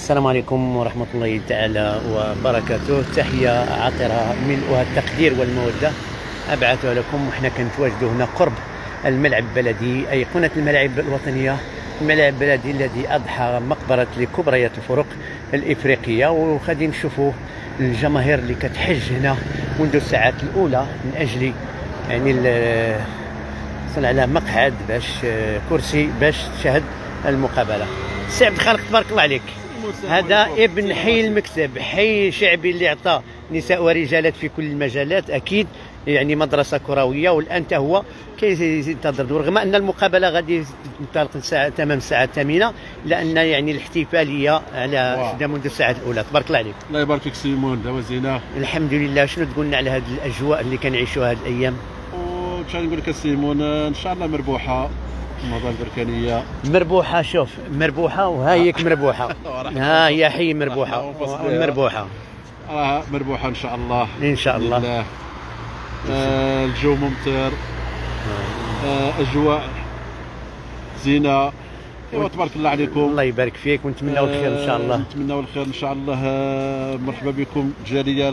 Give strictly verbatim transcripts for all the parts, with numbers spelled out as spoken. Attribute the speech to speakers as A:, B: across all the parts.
A: السلام عليكم ورحمة الله تعالى وبركاته. تحية عاطرة ملؤها التقدير والمودة أبعثها لكم، وحنا كنتواجدوا هنا قرب الملعب البلدي، أيقونة الملاعب الوطنية، الملعب البلدي الذي أضحى مقبرة لكبريات الفرق الإفريقية. وغادي نشوفوا الجماهير اللي كتحج هنا منذ الساعات الأولى من أجل يعني الحصول على مقعد باش كرسي باش تشاهد المقابلة. سي عبد الخالق تبارك الله عليك، هذا ابن حي المكتب، حي شعبي اللي عطى نساء ورجالات في كل المجالات، اكيد يعني مدرسه كرويه، والان هو كينتظر، رغم ان المقابله غادي تنطلق الساعه تمام الساعه الثامنه، لان يعني الاحتفاليه على منذ الساعه الاولى. تبارك الله عليك.
B: الله يبارك فيك سيمون. دابا زينه
A: الحمد لله. شنو تقولنا على هذه الاجواء اللي كنعيشوها هذه الايام؟
B: وش نقول لك سيمون، ان شاء الله مربوحه الموضوع البركانيه
A: مربوحه. شوف مربوحه وهايك مربوحه ها هي حي مربوحه مربوحه
B: اه مربوحه ان شاء الله
A: ان شاء الله.
B: آه الجو ممطر، آه اجواء زينه. ايوا تبارك الله عليكم.
A: الله يبارك فيك ونتمناو الخير ان شاء الله.
B: نتمناو الخير ان شاء الله. آه مرحبا بكم الجاليه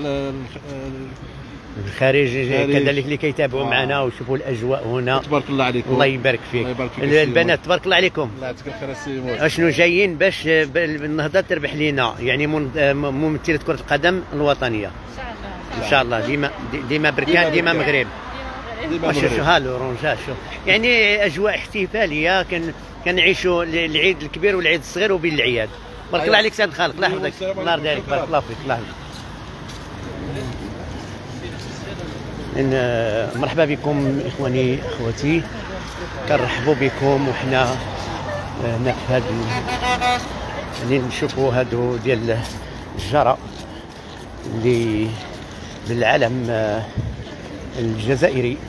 A: الخارج كذلك اللي كيتابعوا آه. معنا ويشوفوا الاجواء هنا.
B: تبارك الله عليكم.
A: الله يبارك فيك. البنات تبارك الله عليكم.
B: الله يعطيك الخير السيمون.
A: اشنو جايين باش النهضه تربح لينا، يعني ممثله كره القدم الوطنيه ان شاء الله. ديما ديما بركان ديما مغرب. شوف هالو رونجا شوف، يعني اجواء احتفاليه كان كنعيشوا العيد الكبير والعيد الصغير وبين العياد. بارك الله عليك سيد خالق، الله يحفظك، الله يرضي عليك، بارك الله فيك. الله يحفظك. إن مرحبا بكم اخواني اخواتي، كنرحبوا بكم. وحنا هنا في هذا اللي نشوفوا هادو ديال الجرى اللي بالعلم الجزائري.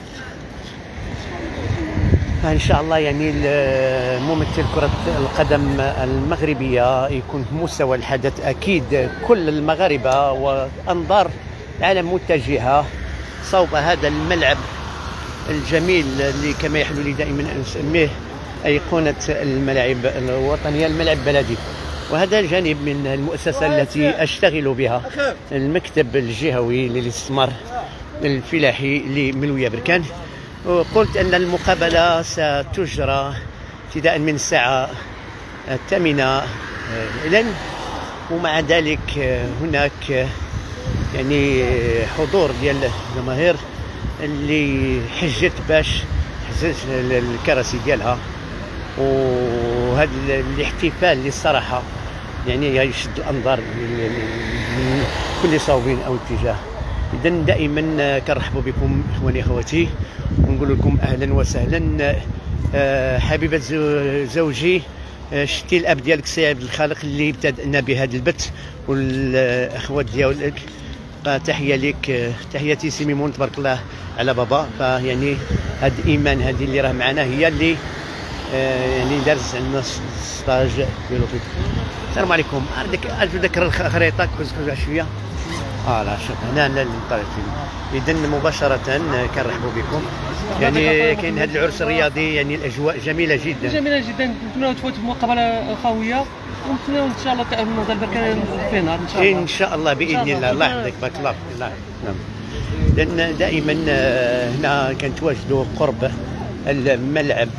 A: ان شاء الله يعني ممثل كرة القدم المغربية يكون في مستوى الحدث. اكيد كل المغاربة وانظار العالم متجهة صوب هذا الملعب الجميل اللي كما يحلو لي دائما ان اسميه ايقونه الملاعب الوطنيه، الملعب البلدي. وهذا جانب من المؤسسه التي اشتغل بها، المكتب الجهوي للاستثمار الفلاحي لملويه بركان. وقلت ان المقابله ستجرى ابتداء من الساعه الثامنه الان، ومع ذلك هناك يعني حضور ديال الجماهير اللي حجت باش حجت الكراسي ديالها. وهذا الاحتفال اللي الصراحه يعني يشد الانظار من كل صوب او اتجاه. اذا دائما كنرحبوا بكم اخواني اخواتي ونقول لكم اهلا وسهلا. حبيبه زوجي، شتي الاب ديالك سي عبد الخالق اللي ابتدأنا بهذا البث، والاخوات ديالك تحيه لك. تحياتي سي ميمون تبارك الله على بابا. فيعني هاد ايمان هذه اللي راه معنا هي اللي آه يعني دارت عندنا ستاج ديالو فيك. السلام عليكم. عندك نذكر الخريطه كوز كوز شويه. اه لا شوف هنا اللي طلعت فيه. اذا مباشره كنرحبوا بكم. يعني كاين هذا العرس الرياضي، يعني الاجواء جميله جدا
C: جميله جدا. نتمنوا تفوتوا مقابله خويه، ونتمنوا ان شاء الله تاهلوا البركان في نهار ان شاء الله.
A: ان شاء الله باذن الله. الله يحفظك، بارك الله فيك. الله نعم. لان دائما هنا كنتواجدوا قرب الملعب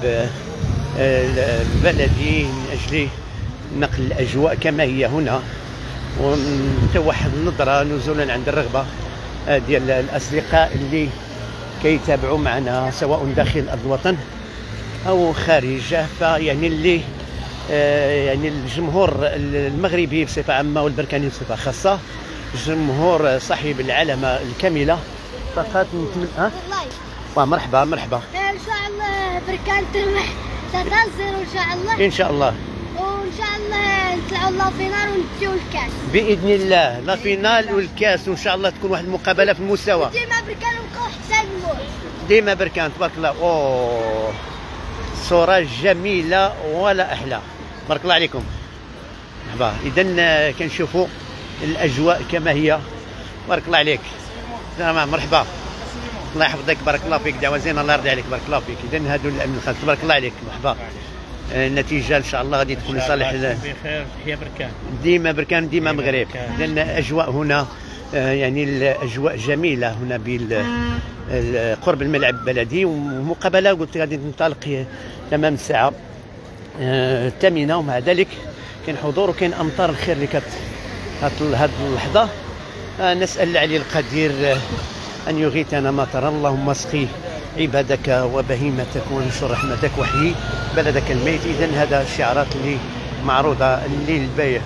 A: البلدي من اجل نقل الاجواء كما هي هنا، ونتوحد النظره نزولا عند الرغبه ديال الاصدقاء اللي كيتابعوا معنا سواء داخل ارض الوطن او خارجه. فيعني اللي آه يعني الجمهور المغربي بصفه عامه والبركاني بصفه خاصه، جمهور صاحب العلامه الكامله، فقط نتمنى ها مرحبا مرحبا.
D: ان شاء الله بركان تربح ستنتصر ان شاء الله.
A: ان شاء الله.
D: وان شاء الله نطلعوا لا فينال ونمشيو الكاس
A: باذن الله. لا فينال والكاس، وان شاء الله تكون واحد المقابله في المستوى.
D: ديما بركان نبقاو حتى الموت.
A: ديما بركان تبارك الله. اوه صوره جميله ولا احلى. بارك الله عليكم. مرحبا. اذا كنشوفوا الاجواء كما هي. بارك الله عليك. تمام مرحبا. الله يحفظك، بارك الله فيك. دعوه زينه، الله يرضي عليك، بارك الله فيك. اذا هادو الامن الخاص. تبارك الله عليك. مرحبا. النتيجه ان شاء الله غادي تكون لصالح
E: بخير. تحيه بركان
A: ديما بركان ديما مغرب، لان الاجواء هنا يعني الاجواء جميله هنا بال قرب الملعب البلدي. ومقابله قلت غادي تنطلق تمام الساعه الثامنه، ومع ذلك كاين حضور وكاين امطار الخير اللي كت هذه اللحظه. نسال العلي القدير ان يغيثنا مطرا، اللهم اسقي عبادك وبهيمتك وانشر رحمتك وحيي بلدك الميت. اذا هذا الشعارات اللي معروضه للبيع.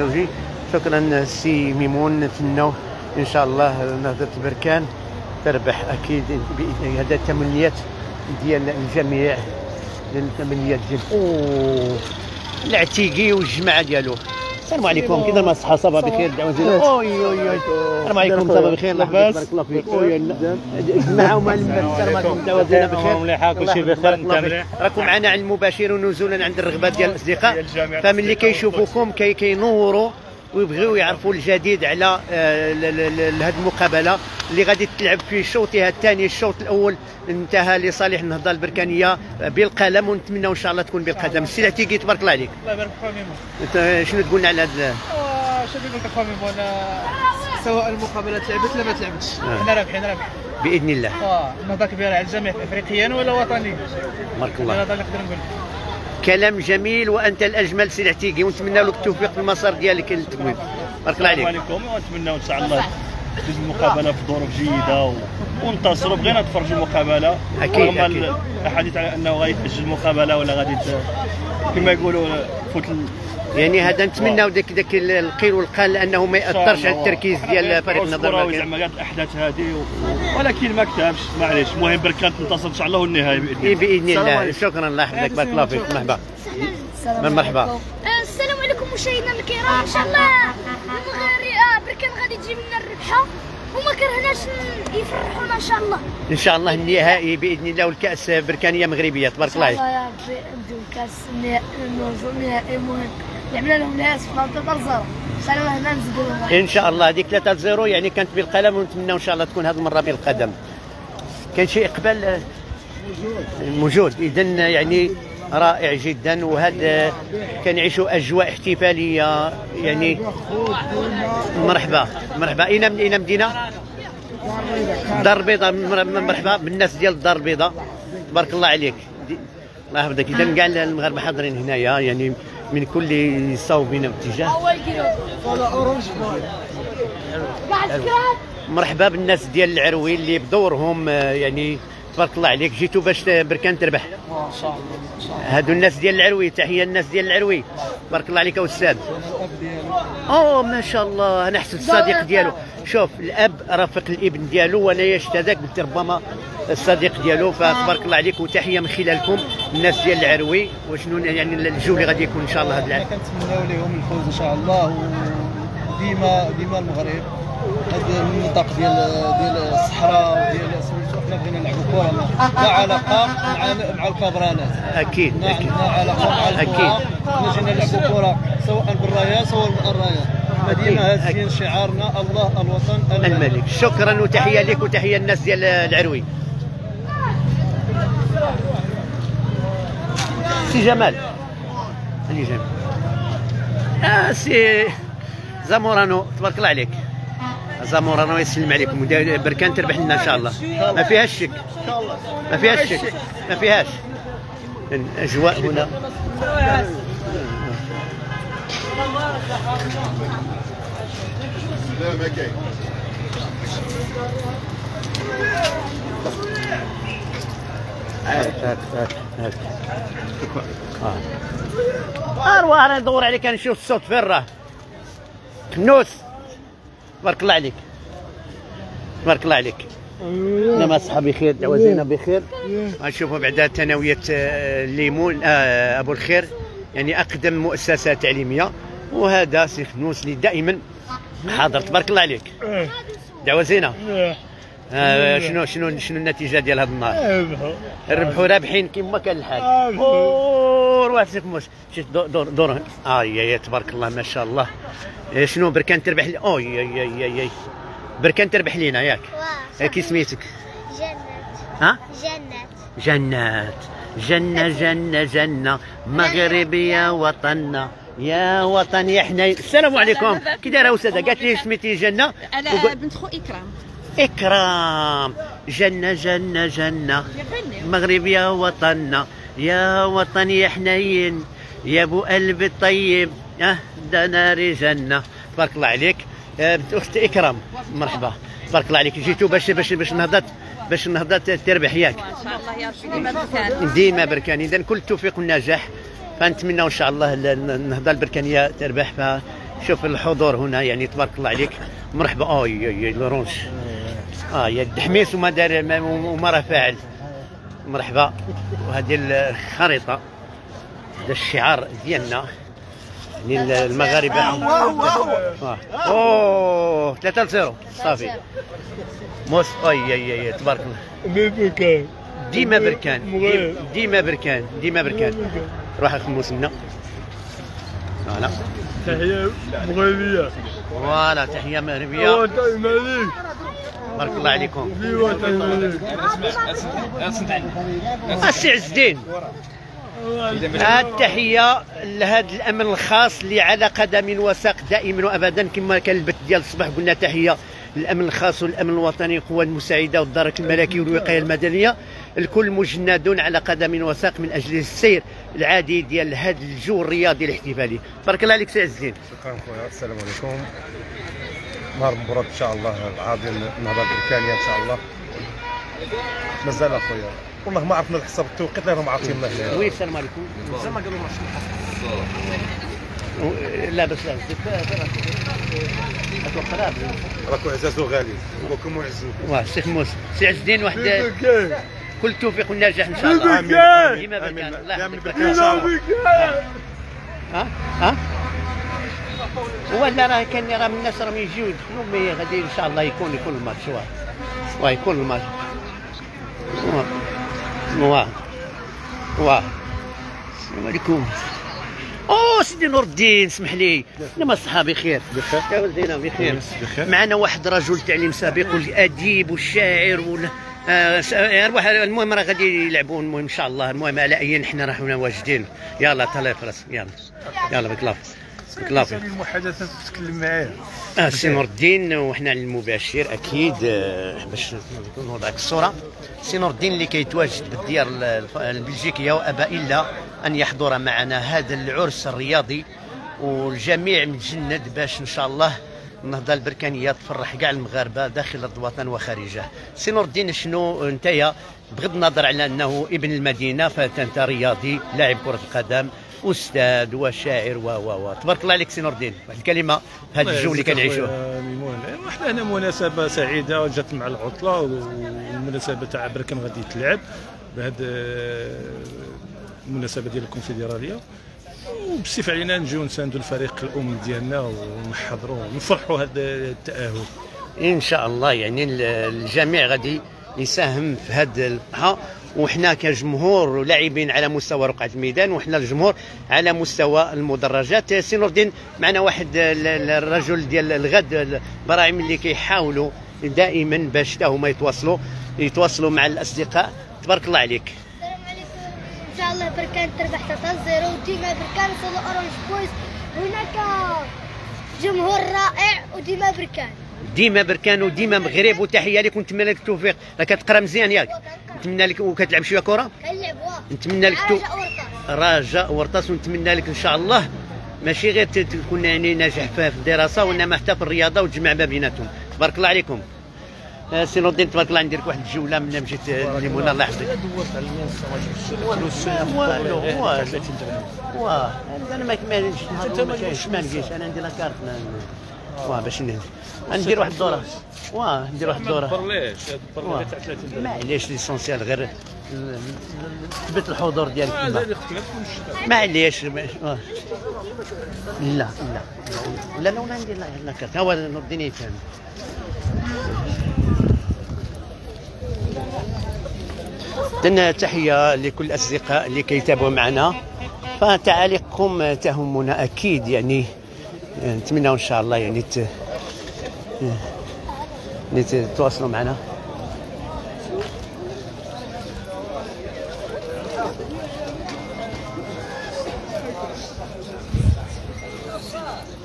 A: شكرا سي ميمون، نتمنوا ان شاء الله نهضه بركان تربح اكيد باذن. هذا التمنيات ديال الجميع، التمنيات ديال اوه العتيقي والجماعه ديالو. السلام عليكم، كي داير الصحه؟ صباح بخير، دعوه زينه. اوي اوي اوي السلام عليكم، صباح بخير، لاباس؟ بارك الله فيك. اوي الجماعه ومع السلام عليكم، دعوه زينه بخير،
E: مليحه كلشي بخير، انت مليح؟
A: راكم معنا على المباشر ونزولا عند الرغبه ديال الاصدقاء، فملي كيشوفوكم كي كينوروا ويبغيو يعرفوا الجديد على هذه المقابله اللي غادي تلعب في شوطها الثاني. الشوط الاول انتهى لصالح النهضه البركانيه بالقلم، ونتمنى ان شاء الله تكون بالقدم. السي العتيقي تبارك الله عليك.
C: الله يبارك فيك خويا.
A: انت شنو تقولنا على هذا؟
C: شنو نقول لك خويا ميمون، سواء المقابله تلعبت ولا ما تلعبتش حنا رابحين رابحين
A: باذن الله.
C: اه النهضه كبيره على الجميع، افريقيا ولا وطني.
A: بارك الله.
C: هذا اللي نقدر نقول.
A: كلام جميل وانت الاجمل سي العتيقي، ونتمنى لك التوفيق في المسار ديالك للتمويل. بارك الله عليك.
E: السلام عليكم، ونتمنى ان شاء الله تجوز المقابله في ظروف جيده و... وننتصروا. بغينا نتفرجوا المقابله
A: اكيد اكيد.
E: الاحاديث على انه غادي يتاجل المقابله ولا غادي كما يقولوا فوت ال...
A: يعني هذا نتمناو داك داك القيل والقال لانه ما ياثرش على التركيز ديال فريق النظر.
E: زعما كاع الاحداث هذه و... ولكن ما كتبش معليش، المهم بركان تنتصر ان شاء الله والنهايه باذن الله.
A: باذن الله. شكرا، الله يحفظك، بارك الله فيك. مرحبا مرحبا.
D: السلام عليكم مشاهدينا الكرام، ان شاء الله المغرب بركان غادي تجيب لنا الربحه وما كرهناش يفرحونا ان شاء الله.
A: ان شاء الله النهائي باذن الله، والكاس بركانيه مغربيه. تبارك الله عليك.
D: ان شاء الله يا ربي نبداو الكاس النهائي مهم، لعبنا لهم ناس في ثلاثة صفر ان شاء الله هنا نزيدوا
A: ان شاء الله. هذيك ثلاثة صفر يعني كانت بالقلم، ونتمنى ان شاء الله تكون هذه المره بالقدم. كان شيء اقبال موجود، اذا يعني رائع جدا. وهذا كنعيشوا اجواء احتفاليه يعني. مرحبا مرحبا. اين اين مدينه؟ الدار البيضاء. مرحبا بالناس ديال الدار البيضاء، تبارك الله عليك، الله يحفظك. اذا كاع المغاربه حاضرين هنايا يعني من كل صوب واتجاه. مرحبا بالناس ديال العروي اللي بدورهم يعني تبارك الله عليك. جيتوا باش بركان تربح
C: ان شاء الله.
A: هادو الناس ديال العروي، تحيه الناس ديال العروي، تبارك الله عليك استاذ. اوه ما شاء الله، انا حسب الصديق ديالو. شوف الاب رافق الابن ديالو، وانا يشتدك قلت ربما الصديق ديالو، فتبارك الله عليك. وتحيه من خلالكم الناس ديال العروي. وشنو يعني الجو اللي غادي يكون ان شاء الله هذا العام؟
F: كنتمناو لهم الفوز ان شاء الله، وديما ديما المغرب هذا النطاق ديال ديال الصحراء ديال سميتو، حنا بغينا نلعبوا كره لا علاقه مع مع الكبرانات.
A: اكيد
F: لا
A: اكيد.
F: علاقه مع الكره، حنا جينا نلعبوا كره سواء بالرايات سواء بالرايات. ديما هازين شعارنا الله الوطن
A: الملك. شكرا وتحيه لك وتحيه الناس ديال العروي. سي جمال اللي جمال. آه سي زامورانو، تبارك الله عليك. زامورانو يسلم عليكم، بركان تربح لنا ان شاء الله، ما فيهاش شك، ما فيهاش شك، ما فيهاش. الاجواء هنا هاك هاك هاك هاك. اه اروح انا ندور عليك، نشوف الصوت فين راه. كنوس تبارك الله عليك، تبارك الله عليك. انما صحابي بخير، دعوه زينه بخير. غنشوفوا بعدا ثانويه الليمون آه ابو الخير، يعني اقدم مؤسسه تعليميه. وهذا سي خنوس اللي دائما حاضر، تبارك الله عليك. دعوه زينه. آه شنو شنو شنو النتيجه ديال هذا النهار؟ ربحوا رابحين كما كان الحال. اوه روح سكموس شفت دور دور اه يا تبارك الله ما شاء الله. شنو بركان تربح لي؟ اوه يا يا يا بركان تربح لينا ياك. كي سميتك؟
D: جنات.
A: ها؟
D: جنات.
A: جنات. جنة جنة جنة مغرب يا وطننا يا وطن يا حنين. السلام عليكم، كي دايره استاذه؟ قالت لي سميتي جنة؟
G: انا بنت خو اكرام.
A: اكرام، جنة جنة جنة مغرب يا وطننا يا وطن يا حنين يا ابو قلب الطيب اه ده ناري جنة. تبارك الله عليك بنت اخت اكرام، مرحبا، تبارك الله عليك. جيتوا باش باش باش نهضت باش نهضت تربح ياك
G: ان شاء الله يا ربي ديما بركان
A: ديما بركان. اذا كل التوفيق والنجاح، فنتمنى ان شاء الله النهضه البركانيه تربح. فشوف الحضور هنا يعني تبارك الله عليك، مرحبا. اه يا لورونج اه يا الدحميس وما دار وما راه فاعل، مرحبا. وهذه الخريطه، هذا الشعار ديالنا يعني المغاربه. اه اوه ثلاثة صفر صافي موس. اي اي اي تبارك الله.
E: بركان
A: ديما بركان ديما بركان ديما بركان. روح اخي موسمنا. فوالا
E: تحية مغربية.
A: فوالا تحية مغربية.
E: وطن الملك.
A: بارك الله عليكم.
E: في وطن الملك.
A: السي عز الدين، التحية لهذا الأمن الخاص اللي على قدم وساق دائما وأبدا كما كان البث ديال الصباح. قلنا تحية للأمن الخاص والأمن الوطني، القوى المساعدة والدرك الملكي والوقاية المدنية، الكل مجندون على قدم وساق من أجل السير العادي ديال هذا الجو الرياضي الاحتفالي. بارك الله عليك سي عز الدين.
H: شكرا خويا، السلام عليكم. نهار مبروك ان شاء الله العظيم النهضه البركانيه ان شاء الله. مازال اخويا والله ما عرفنا الحساب التوقيت اللي راهم عاطيننا هنا.
A: وي السلام عليكم. زعما قالوا لا بس لا
H: راكو عزاز وغالي وكم معزوك.
A: واه الشيخ موسى سي عز الدين، واحد كل التوفيق والنجاح ان شاء الله.
H: امين
A: ديما بركان. الله يحفظك. ها ها ولا راه كان راه من الناس راهم يجيو يدخلوا، غادي ان شاء الله يكون يكون الماتش. واه واه يكون الماتش. واه واه واه السلام عليكم. اوه سيدي نور الدين، اسمح لي، لما صحابي خير؟ بخير يا ولدينا بخير. معنا واحد رجل تعليم سابق والاديب والشاعر وال ارواح. المهم راه غادي يلعبوا المهم ان شاء الله. المهم على اي نحن راه هنا واجدين. يلا طلع فراس يلا يلا بك الله بك الله فيك.
H: المحادثات تتكلم معايا
A: اه سي نور الدين، وحنا على المباشر اكيد آه باش نوضع لك الصوره. سي نور الدين اللي كيتواجد بالديار البلجيكيه وابى الا ان يحضر معنا هذا العرس الرياضي، والجميع متجند باش ان شاء الله النهضه البركانيه تفرح كاع المغاربه داخل ارض الوطن وخارجه. سي نور الدين، شنو نتايا بغض النظر على انه ابن المدينه فانت رياضي لاعب كره القدم استاذ وشاعر و و و تبارك الله عليك سي نور الدين، واحد الكلمه في هذا الجو اللي كنعيشوه.
E: ميمون، واحد هنا مناسبه سعيده جات مع العطله، والمناسبه تاع بركان غادي تلعب بهذه المناسبه ديال الكونفدراليه، وبالسيف علينا نجيو نساندوا الفريق الام ديالنا ونحضروا ونفرحوا هذا التاهل
A: ان شاء الله. يعني الجميع غادي يساهم في هذا البحث، وحنا كجمهور ولاعبين على مستوى رقعة الميدان، وحنا الجمهور على مستوى المدرجات. سي نور الدين، معنا واحد الرجل ديال الغد، البراعم اللي كيحاولوا دائما باش حتى هما يتواصلوا يتواصلوا مع الاصدقاء. تبارك الله عليك.
D: السلام عليكم. ان شاء الله بركان تربح ثلاثة صفر، وديما بركان صلوا اورنج بويز. هناك جمهور رائع وديما بركان
A: ديما بركان وديما مغرب. وتحيه لك ونتمنى لك التوفيق. راك كتقرا مزيان ياك؟ نتمنى لك وكتلعب شويه كره.
D: كنلعب
A: نتمنى لك تو... رجاء ورطاس، ونتمنى لك ان شاء الله ماشي غير تكون يعني ناجح في الدراسه وانما حتى في الرياضه وتجمع ما بيناتهم. تبارك الله عليكم. سي نور الدين، تبارك الله، ندير لك واحد الجوله من مشيت ليمونه. الله يحفظك. والو والو واه انا ما كاينش ما نلقيش، انا عندي لا كارت واه باش ندير واحد الدوره. واه ندير واحد الدوره.
E: برليش برليش تاع ثلاثين
A: معليش ليسونسيال غير تثبت الحضور ديالك. معليش لا لا لا لا ولا ندير لا كارت. هو نور الدين يفهم. إذن تحية لكل الأصدقاء اللي كيتابعوا معنا، فتعاليقكم تهمنا أكيد. يعني نتمنى إن شاء الله يعني ت... تتواصلوا معنا.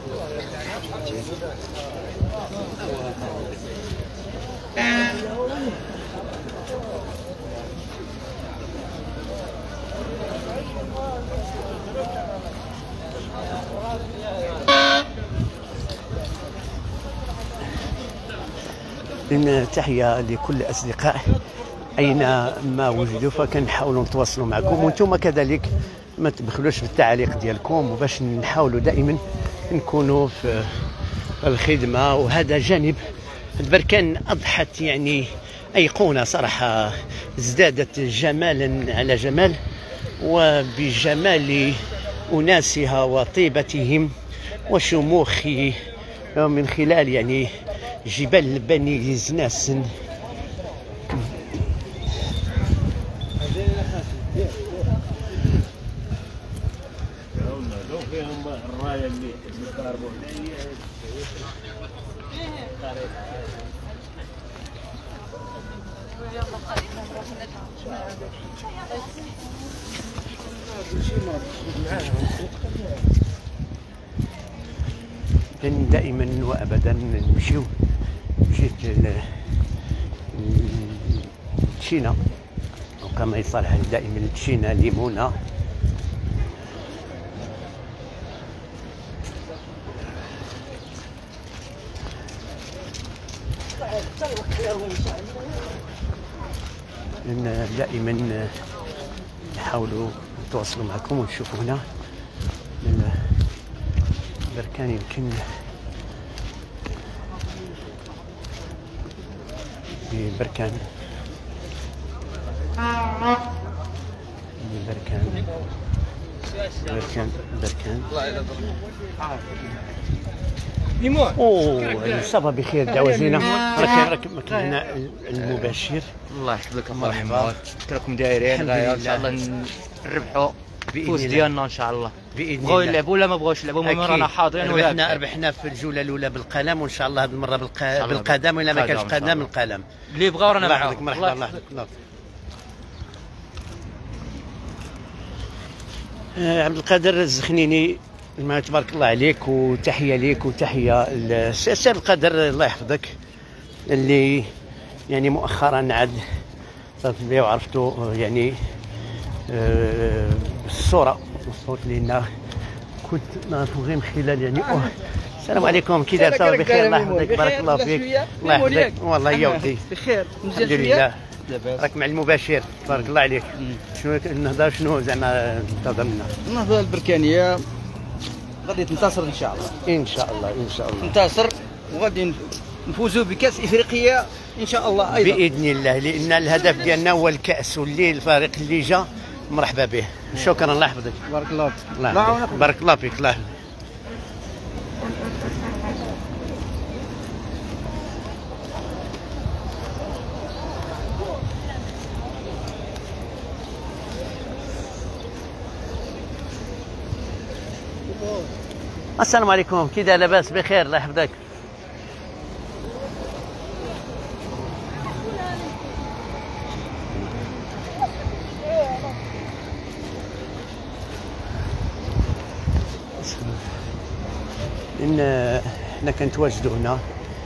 A: إن تحية لكل الأصدقاء أينما وجدوا، فكنحاولوا نتواصلوا معكم، وانتم كذلك ما تبخلوش بالتعاليق ديالكم، وباش نحاولوا دائما نكونوا في الخدمة. وهذا جانب البركان أضحت يعني أيقونة صراحة، ازدادت جمالا على جمال، وبجمال أناسها وطيبتهم وشموخ من خلال يعني جبال بني زناس. كان دائما وابدا نمشيو جيت لتشينا، وكما يصالح دائما تشينا ليمونه. لأن دائما نحاولوا نتواصلوا معكم ونشوفوا هنا البركان. يمكن بركان بركان بركان بركان
C: ليمون.
A: اوه صافا بخير دعوة راك راك هنا المباشر.
I: الله يحفظك مرحبا، راكم دايرين غايه ان شاء الله نربحوا الفوز ديالنا ان شاء الله.
A: باذن
I: بغاو
A: الله
I: يلعبوا ولا ما بغاوش يلعبوا، المهم رانا حاضرين.
A: ربحنا ربحنا في الجوله الاولى بالقلم، وان شاء الله هذه المره بالق... بالقدم، ولا ما كانش قدم القلم
I: اللي بغاو رانا معاهم.
A: مرحبا. الله يحفظك. آه عبد القادر الزخنيني، ما تبارك الله عليك، وتحيه ليك وتحيه للسي عبد القادر الله يحفظك، اللي يعني مؤخرا عاد صرت بيه وعرفتو يعني آه بالصوره والصوت، لان كنت نعرفو غير من خلال يعني أوه. السلام عليكم، كي داير؟ صافي بخير الله يحفظك، بارك الله فيك، الله يحفظك. والله يا ودي
C: بخير
A: الحمد لله. راك مع المباشر تبارك الله عليك. شنو النهضه؟ شنو زعما تنتظر منا؟
F: النهضه البركانيه غادي تنتصر ان شاء الله.
A: ان شاء الله ان شاء الله
F: تنتصر، وغادي نفوزوا بكاس افريقيا ان شاء الله ايضا
A: باذن الله، لان الهدف ديالنا هو الكاس، واللي الفريق اللي جا مرحبا به. شكرا الله يحفظك.
F: بارك الله فيك.
A: الله يحفظك. بارك الله فيك. الله يحفظك. السلام عليكم، كي داير؟ لاباس بخير الله يحفظك. إن احنا كنتواجدوا هنا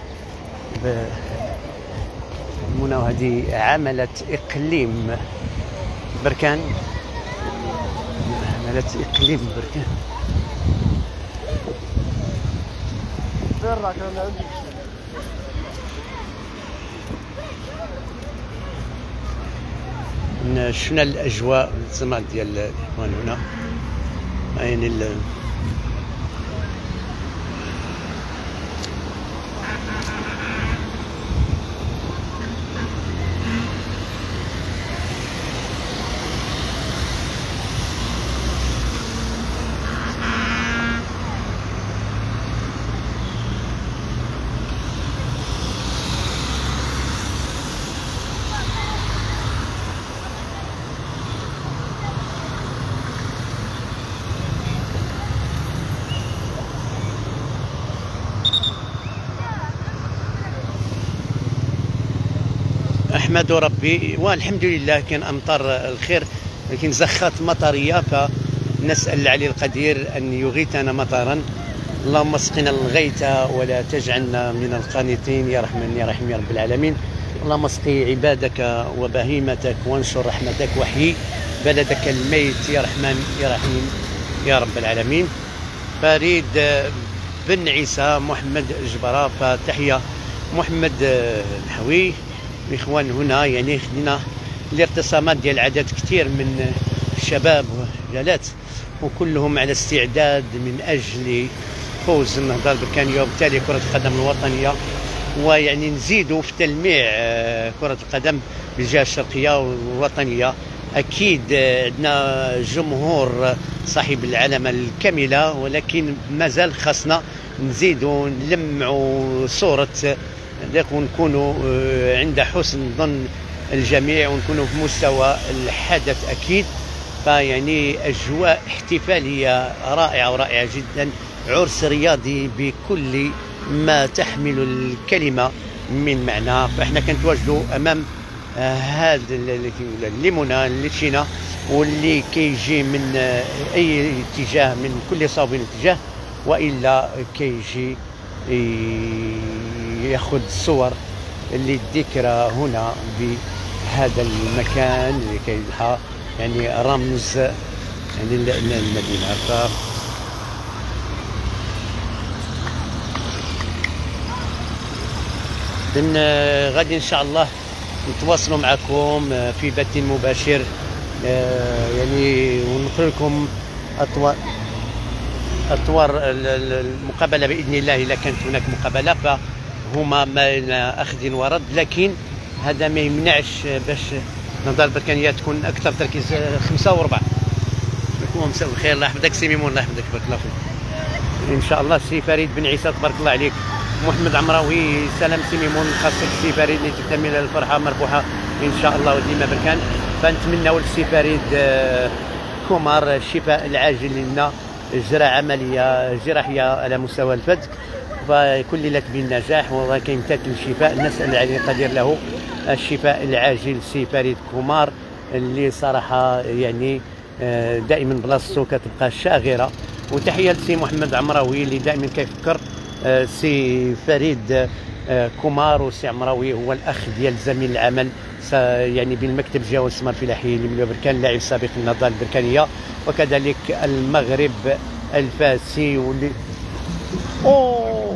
A: بمناوبة هذه عملة إقليم بركان، عملة إقليم بركان. شفنا الاجواء الزمان ديال الاخوان هنا، يعني ال احمد ربي، والحمد لله كان امطار الخير، لكن زخات مطريه، فنسال العلي القدير ان يغيثنا مطرا اللهم اسقنا الغيث ولا تجعلنا من القانطين يا رحمن يا رحيم يا رب العالمين. اللهم اسقي عبادك وبهيمتك وانشر رحمتك واحيي بلدك الميت يا رحمن يا رحيم يا رب العالمين. فريد بن عيسى محمد جبرة، فتحية محمد الحوي. الاخوان هنا يعني خدينا الارتصامات ديال عدد كثير من الشباب والرجالات وكلهم على استعداد من اجل فوز النهضه البركانيه وبالتالي كره القدم الوطنيه، ويعني نزيدوا في تلميع كره القدم بالجهه الشرقيه والوطنيه. اكيد عندنا جمهور صاحب العلامه الكامله، ولكن مازال خاصنا نزيدوا نلمعوا صوره ونكونوا عند حسن ظن الجميع ونكونوا في مستوى الحدث اكيد. فيعني اجواء احتفاليه رائعه ورائعه جدا، عرس رياضي بكل ما تحمل الكلمه من معنى. فاحنا كنتواجدوا امام هذا الليمونه اللي شينا واللي كيجي من اي اتجاه من كل صوب اتجاه، والا كيجي ياخذ صور للذكرى هنا بهذا المكان اللي كيلها يعني رمز يعني المدينه. ف إن غادي ان شاء الله نتواصلوا معكم في بث مباشر يعني ونقول لكم اطوار اطوار المقابله باذن الله. اذا كانت هناك مقابله فهما ما اخذ ورد، لكن هذا ما يمنعش باش النهضه البركانيه تكون اكثر تركيز. خمسة وربع لكم مساء الخير. الله يحفظك سي ميمون، الله يحفظك بارك الله فيك ان شاء الله. سي فريد بن عيسى تبارك الله عليك. محمد عمراوي سلام سي ميمون، خاصك سي فريد اللي تكتمل الفرحه مربوحه ان شاء الله وديما بركان. فنتمناو للسي فريد كومار الشفاء العاجل لنا، جرى عمليه جراحيه على مستوى الفك فكل لك بالنجاح والله كيمتثل الشفاء. نسال العلي القدير له الشفاء العاجل سي فريد كومار اللي صراحه يعني دائما بلاصتو كتبقى شاغره. وتحيه لسي محمد عمراوي اللي دائما كيفكر سي فريد كومار. وسي عمراوي هو الاخ ديال زميل العمل يعني بالمكتب الجهوي السمر الفلاحي لمليو بركان، لاعب سابق للنهضه البركانيه وكذلك المغرب الفاسي واللي اوه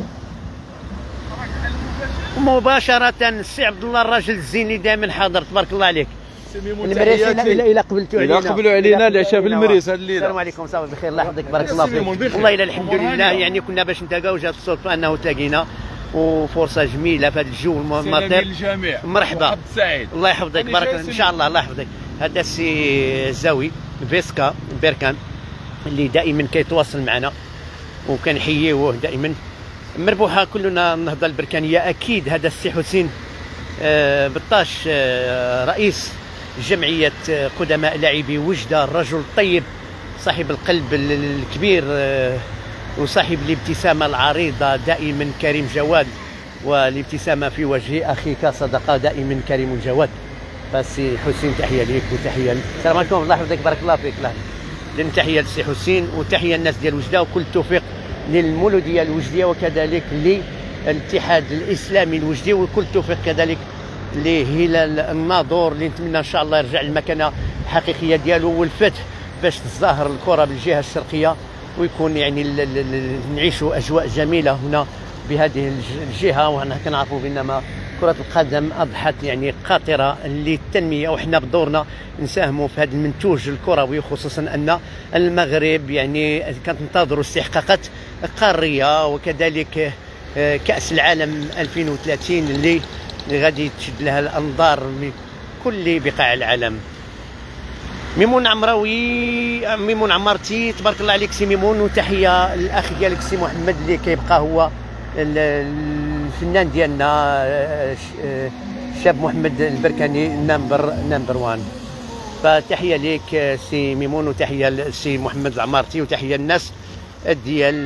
A: مباشره السي عبد الله الراجل الزيني دائما حاضر تبارك الله عليك. الى الى قبلتوا علينا
B: الى قبلوا علينا العشاء في المريس هذه الليله.
A: السلام عليكم صافي بخير الله يحفظك بارك الله فيك. والله الى الحمد لله يعني كنا باش نتلاقاو وجات الصدفه انه تلاقينا وفرصه جميله في هذا الجو المطير. مرحبا
B: سعيد
A: الله يحفظك بارك ان شاء الله الله يحفظك. هذا السي زاوي فيسكا بيركان اللي دائما كيتواصل معنا وكنحييوه دائما. مربوحه كلنا النهضه البركانيه اكيد. هذا السي حسين آه بطاش آه رئيس جمعيه قدماء لاعبي وجده، الرجل الطيب صاحب القلب الكبير آه وصاحب الابتسامه العريضه دائما كريم جواد، والابتسامه في وجه اخيك صدقه دائما كريم جواد. فالسي حسين تحيه ليك وتحيه السلام عليكم الله يحفظك بارك الله فيك. الله تحيه للسي حسين وتحيه الناس ديال وجده وكل التوفيق للمولوديه الوجديه وكذلك للاتحاد الاسلامي الوجدي، وكل التوفيق كذلك لهلال الناظور اللي نتمنى ان شاء الله يرجع للمكانه الحقيقيه ديالو والفتح باش تظاهر الكره بالجهه الشرقيه ويكون يعني نعيشوا اجواء جميله هنا بهذه الجهه. وحنا كنعرفوا بانما كره القدم اضحت يعني قاطره للتنميه وحنا بدورنا نساهموا في هذا المنتوج الكروي، خصوصا ان المغرب يعني كتنتظر استحقاقات قاريه وكذلك كاس العالم ألفين وثلاثين اللي غادي تشد لها الانظار من كل بقاع العالم. ميمون عمراوي ميمون عمارتي تبارك الله عليك سي ميمون. وتحيه للاخ ديالك سي محمد اللي كيبقى هو الفنان ديالنا الشاب محمد البركاني نمبر نمبر وان. فتحيه ليك سي ميمون وتحيه لسي محمد العمارتي وتحيه الناس ديال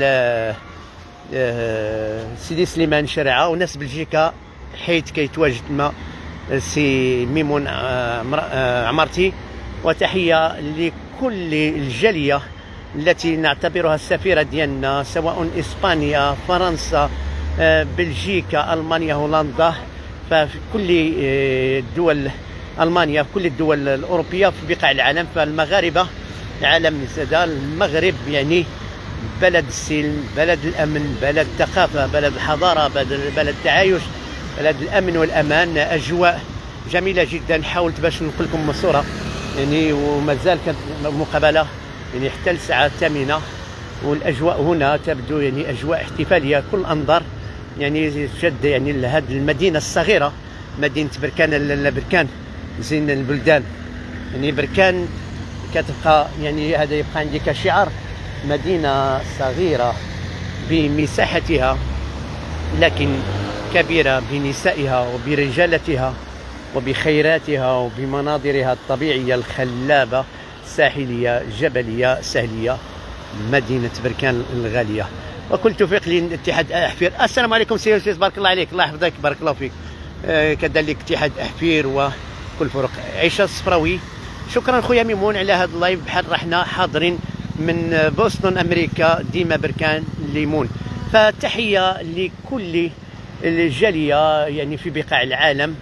A: سيدي سليمان شرعه وناس بلجيكا حيث كيتواجد مع سي ميمون عمارتي. وتحيه لكل الجاليه التي نعتبرها السفيرة ديالنا، سواء إسبانيا، فرنسا، بلجيكا، ألمانيا، هولندا، ففي كل الدول، ألمانيا، في كل الدول الأوروبية في بقاع العالم. فالمغاربة عالم سدا، المغرب يعني بلد السلم، بلد الأمن، بلد الثقافة، بلد الحضارة، بلد, بلد التعايش، بلد الأمن والأمان. أجواء جميلة جدا. حاولت باش نقول لكم الصورة يعني، ومازال كانت مقابلة يعني حتى الساعة الثامنة، والأجواء هنا تبدو يعني أجواء احتفالية. كل أنظار يعني شد يعني لهذه المدينة الصغيرة، مدينة بركان. بركان زين البلدان يعني، بركان كتبقى يعني، هذا يبقى عندي كشعار مدينة صغيرة بمساحتها لكن كبيرة بنسائها وبرجالتها وبخيراتها وبمناظرها الطبيعية الخلابة، ساحلية، جبلية، سهلية، مدينة بركان الغالية. وكل توفيق لاتحاد أحفير. السلام عليكم سي يوسف، بارك الله عليك، الله يحفظك، بارك الله فيك. آه كذلك اتحاد أحفير وكل فرق. عيشة الصفراوي، شكرا خويا ميمون على هذا اللايف. بحال رحنا حاضرين من بوسطن أمريكا، ديما بركان ليمون. فتحية لكل الجالية يعني في بقاع العالم.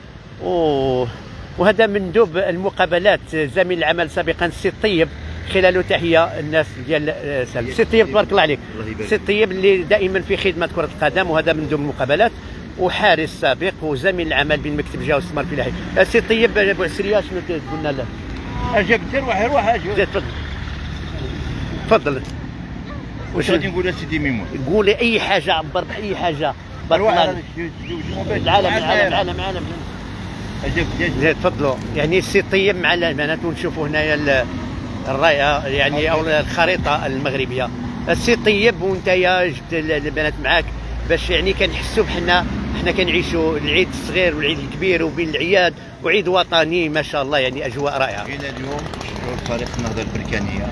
A: وهذا مندوب المقابلات، زميل العمل سابقا سي الطيب، خلاله تحيه الناس ديال سالم. سي الطيب تبارك الله عليك، سي الطيب اللي دائما في خدمه كره القدم، وهذا مندوب المقابلات وحارس سابق وزميل العمل بين مكتب جهه واستثمار فلاحي. سي الطيب ابو عسريه شنو قلنا له؟
J: اجاك دير واحد روح اجي
A: تفضل تفضل.
J: واش غادي نقول لسيدي ميمون؟
A: قولي اي حاجه، عبر باي حاجه. بارك الله عليك. العالم العالم العالم العالم تفضلوا. يعني السي طيب مع البنات، ونشوفوا هنايا الرايه يعني او الخريطه المغربيه. السي طيب وانت يا جبت البنات معاك باش يعني كنحسوا بحنا حنا كنعيشوا العيد الصغير والعيد الكبير وبين العياد وعيد وطني ما شاء الله، يعني اجواء رائعه.
J: جينا اليوم نشجعوا الفريق النهضه البركانيه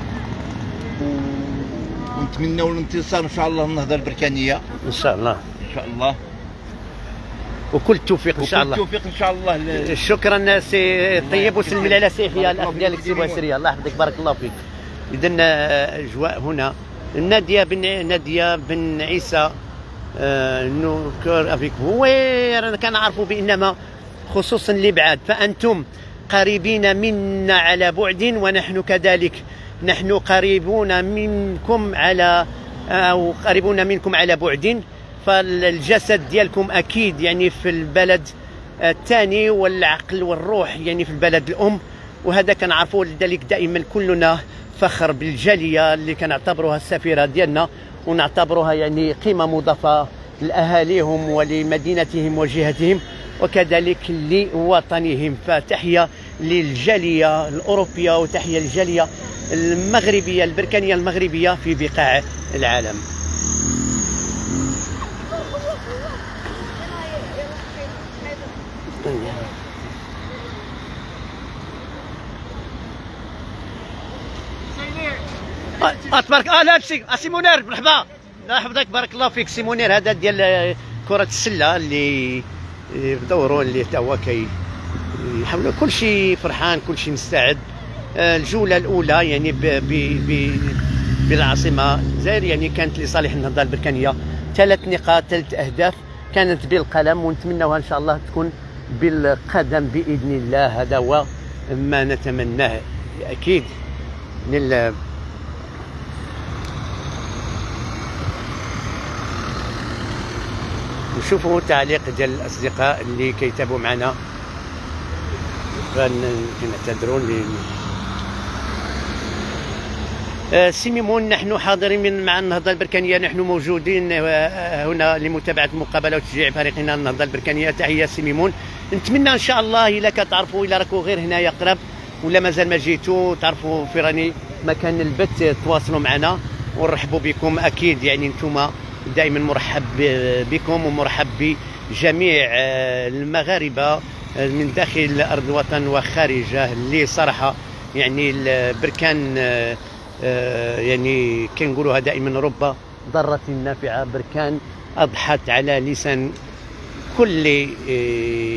J: ونتمنوا الانتصار ان شاء الله النهضه البركانيه
A: ان شاء الله
J: ان شاء الله،
A: وكل التوفيق ان شاء الله.
J: وكل التوفيق ان شاء الله.
A: شكرا سي طيب، وسلم لي على سيحيى الاخ ديالك سي بواسريه، الله يحفظك، بارك الله فيك. اذا اجواء هنا ناديه بن ناديه بن عيسى آه نوكر افيك هو رانا كنعرفوا بانما خصوصا اللي بعاد، فانتم قريبين منا على بعد ونحن كذلك، نحن قريبون منكم على او قريبون منكم على بعد. فالجسد ديالكم اكيد يعني في البلد الثاني، والعقل والروح يعني في البلد الام، وهذا كنعرفوا. لذلك دائما كلنا فخر بالجاليه اللي كنعتبروها السفيره ديالنا، ونعتبروها يعني قيمه مضافه لاهاليهم ولمدينتهم وجهتهم وكذلك لوطنهم. فتحيه للجاليه الاوروبيه وتحيه للجاليه المغربيه البركانيه المغربيه في بقاع العالم. تبارك اه لا سي سي منير، مرحبا، الله يحفظك، بارك الله فيك سي منير. هذا ديال كرة السلة اللي بدوروا، اللي حتى هو كيحاولوا كل شيء فرحان، كل شيء مستعد. الجولة الأولى يعني ب ب ب بالعاصمة الجزائر يعني كانت لصالح النهضة البركانية، ثلاث نقاط، ثلاث أهداف كانت بالقلم، ونتمناوها إن شاء الله تكون بالقدم بإذن الله. هذا هو ما نتمناه أكيد. لل نشوفوا تعليق ديال الاصدقاء اللي كيتابعوا معنا، غنعتذروا لي. آه سي ميمون، نحن حاضرين من مع النهضه البركانيه، نحن موجودين هنا لمتابعه مقابله وتشجيع فريقنا النهضه البركانيه. تحيه سي ميمون. نتمنى ان شاء الله الا كتعرفوا الا راكم غير هنايا قرب ولا مازال ما جيتوا، تعرفوا في راني مكان البث، تواصلوا معنا ونرحبوا بكم اكيد. يعني انتم دائما مرحب بكم ومرحب بجميع المغاربه من داخل ارض الوطن وخارجه، اللي صراحه يعني البركان يعني كنقولوها دائما رب ضاره نافعه. بركان اضحت على لسان كل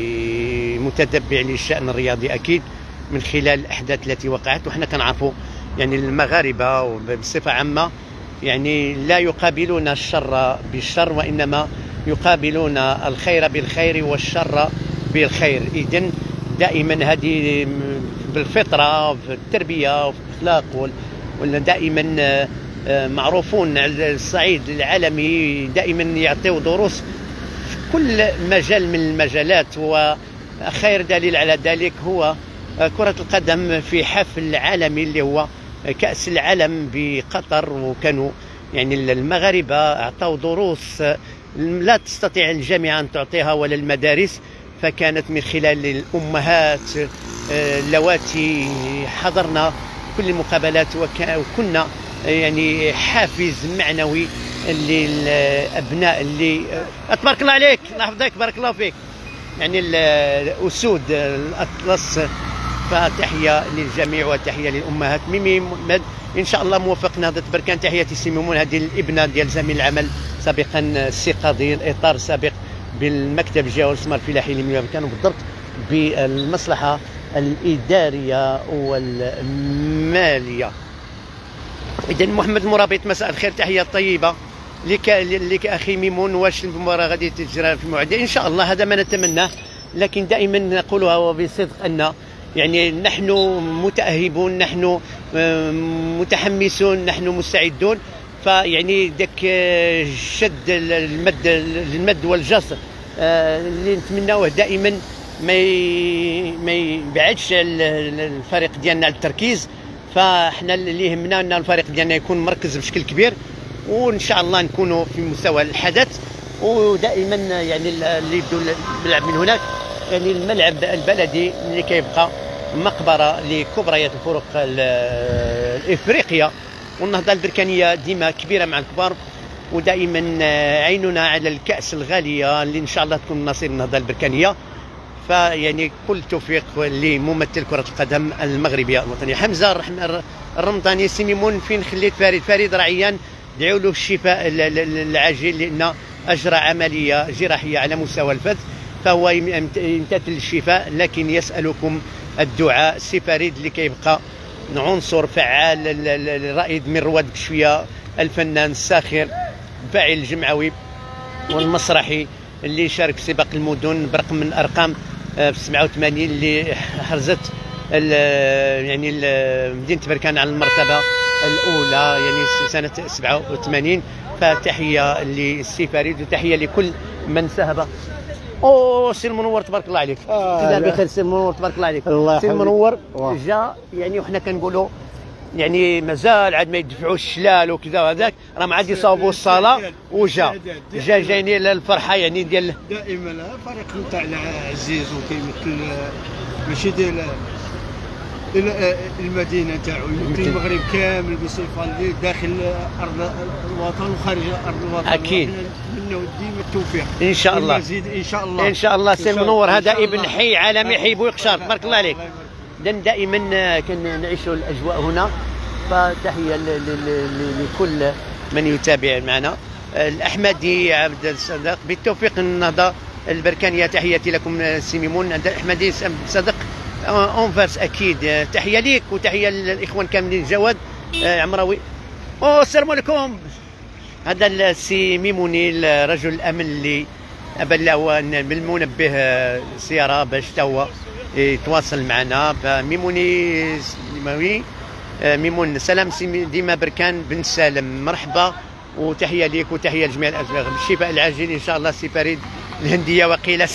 A: متتبع للشان الرياضي اكيد من خلال الاحداث التي وقعت، وحنا كنعرفوا يعني المغاربة وبصفة عامة يعني لا يقابلون الشر بالشر، وإنما يقابلون الخير بالخير والشر بالخير. إذن دائما هذه بالفطرة في التربية وفي الأخلاق، ولا دائما معروفون على الصعيد العالمي، دائما يعطيو دروس في كل مجال من المجالات. وخير دليل على ذلك هو كرة القدم في حفل عالمي اللي هو كأس العالم بقطر، وكانوا يعني المغاربة أعطوا دروس لا تستطيع الجامعة أن تعطيها ولا المدارس، فكانت من خلال الأمهات اللواتي حضرنا كل المقابلات، وكنا يعني حافز معنوي للأبناء اللي تبارك الله عليك، الله يحفظك، بارك الله فيك، يعني الأسود الأطلس. فتحية للجميع وتحية للأمهات. ميمي إن شاء الله موفق نهضة بركان. تحياتي سي ميمون، هذه الابنة ديال زميل العمل سابقا السي قاضي الإطار سابق بالمكتب الجهوي الاستثمار الفلاحي لبركان، وبالضبط بالمصلحة الإدارية والمالية. إذن محمد مرابط مساء الخير، تحية طيبة لك لك أخي ميمون. واش المباراة غادي تجرى في الموعد؟ إن شاء الله هذا ما نتمناه، لكن دائما نقولها وبصدق أن يعني نحن متأهبون، نحن متحمسون، نحن مستعدون. فيعني ذاك الشد المد المد والجسر اللي نتمناوه دائما ما ما يبعدش الفريق ديالنا على التركيز. فاحنا اللي يهمنا ان الفريق ديالنا يكون مركز بشكل كبير، وان شاء الله نكونوا في مستوى الحدث. ودائما يعني اللي يبدو الملعب من هناك، يعني الملعب البلدي اللي كيبقى مقبره لكبريات الفرق الافريقيه، والنهضه البركانيه ديما كبيره مع الكبار، ودائما عيننا على الكاس الغاليه اللي ان شاء الله تكون نصيب النهضه البركانيه. فيعني كل توفيق لممثل كره القدم المغربيه الوطنيه. حمزه الرمضاني، سي ميمون فين خليت فريد؟ فريد رعيان، دعوا له الشفاء العاجل لان اجرى عمليه جراحيه على مستوى الفك، فهو يمتثل الشفاء، لكن يسألكم الدعاء. سي فريد اللي كيبقى عنصر فعال، الرائد من رواد كشفية، الفنان الساخر، الفاعل الجمعوي والمسرحي اللي شارك في سباق المدن برقم من الارقام في سبعة وثمانين، اللي حرزت يعني مدينه بركان على المرتبه الاولى يعني سنه سبعة وثمانين. فتحيه للسي فريد وتحيه لكل من ساهم. اوه سي المنور تبارك الله عليك، آه بخير سي المنور تبارك الله عليك. الله سي المنور جا يعني وحنا كنقولوا يعني مازال عاد ما يدفعوش الشلال وكذا وهذاك، راه عاد يصاوبوا الصلاه وجا جا جايني للفرحه يعني ديال
K: دائما الفريق نتاع عزيز وكيمثل ماشي ديال المدينه نتاعو، يمثل المغرب كامل بصفه اللي داخل ارض الوطن وخارج ارض الوطن.
A: اكيد
K: نتمنوا ديما التوفيق
A: ان شاء الله،
K: ان شاء الله
A: ان شاء الله. سي منور هذا ابن حي عالمي، حي بويقشار تبارك الله عليك. دائما كنعيشوا الاجواء هنا. فتحيه لكل من يتابع معنا. الاحمدي عبد الصادق، بالتوفيق النهضه البركانيه. تحياتي لكم سي ميمون. الاحمدي صادق اونفرس اكيد، تحيه ليك وتحيه للاخوان كاملين. جواد عمراوي، او السلام عليكم. هذا السي ميموني رجل الامن اللي ابلغ بالمنبه السياره باش تا هو يتواصل معنا. فميموني ميموني ميمون سلام سي ديما بركان بن سالم، مرحبا وتحيه ليك وتحيه لجميع الازواج بالشفاء العاجل ان شاء الله. سي فريد الهنديه وقيل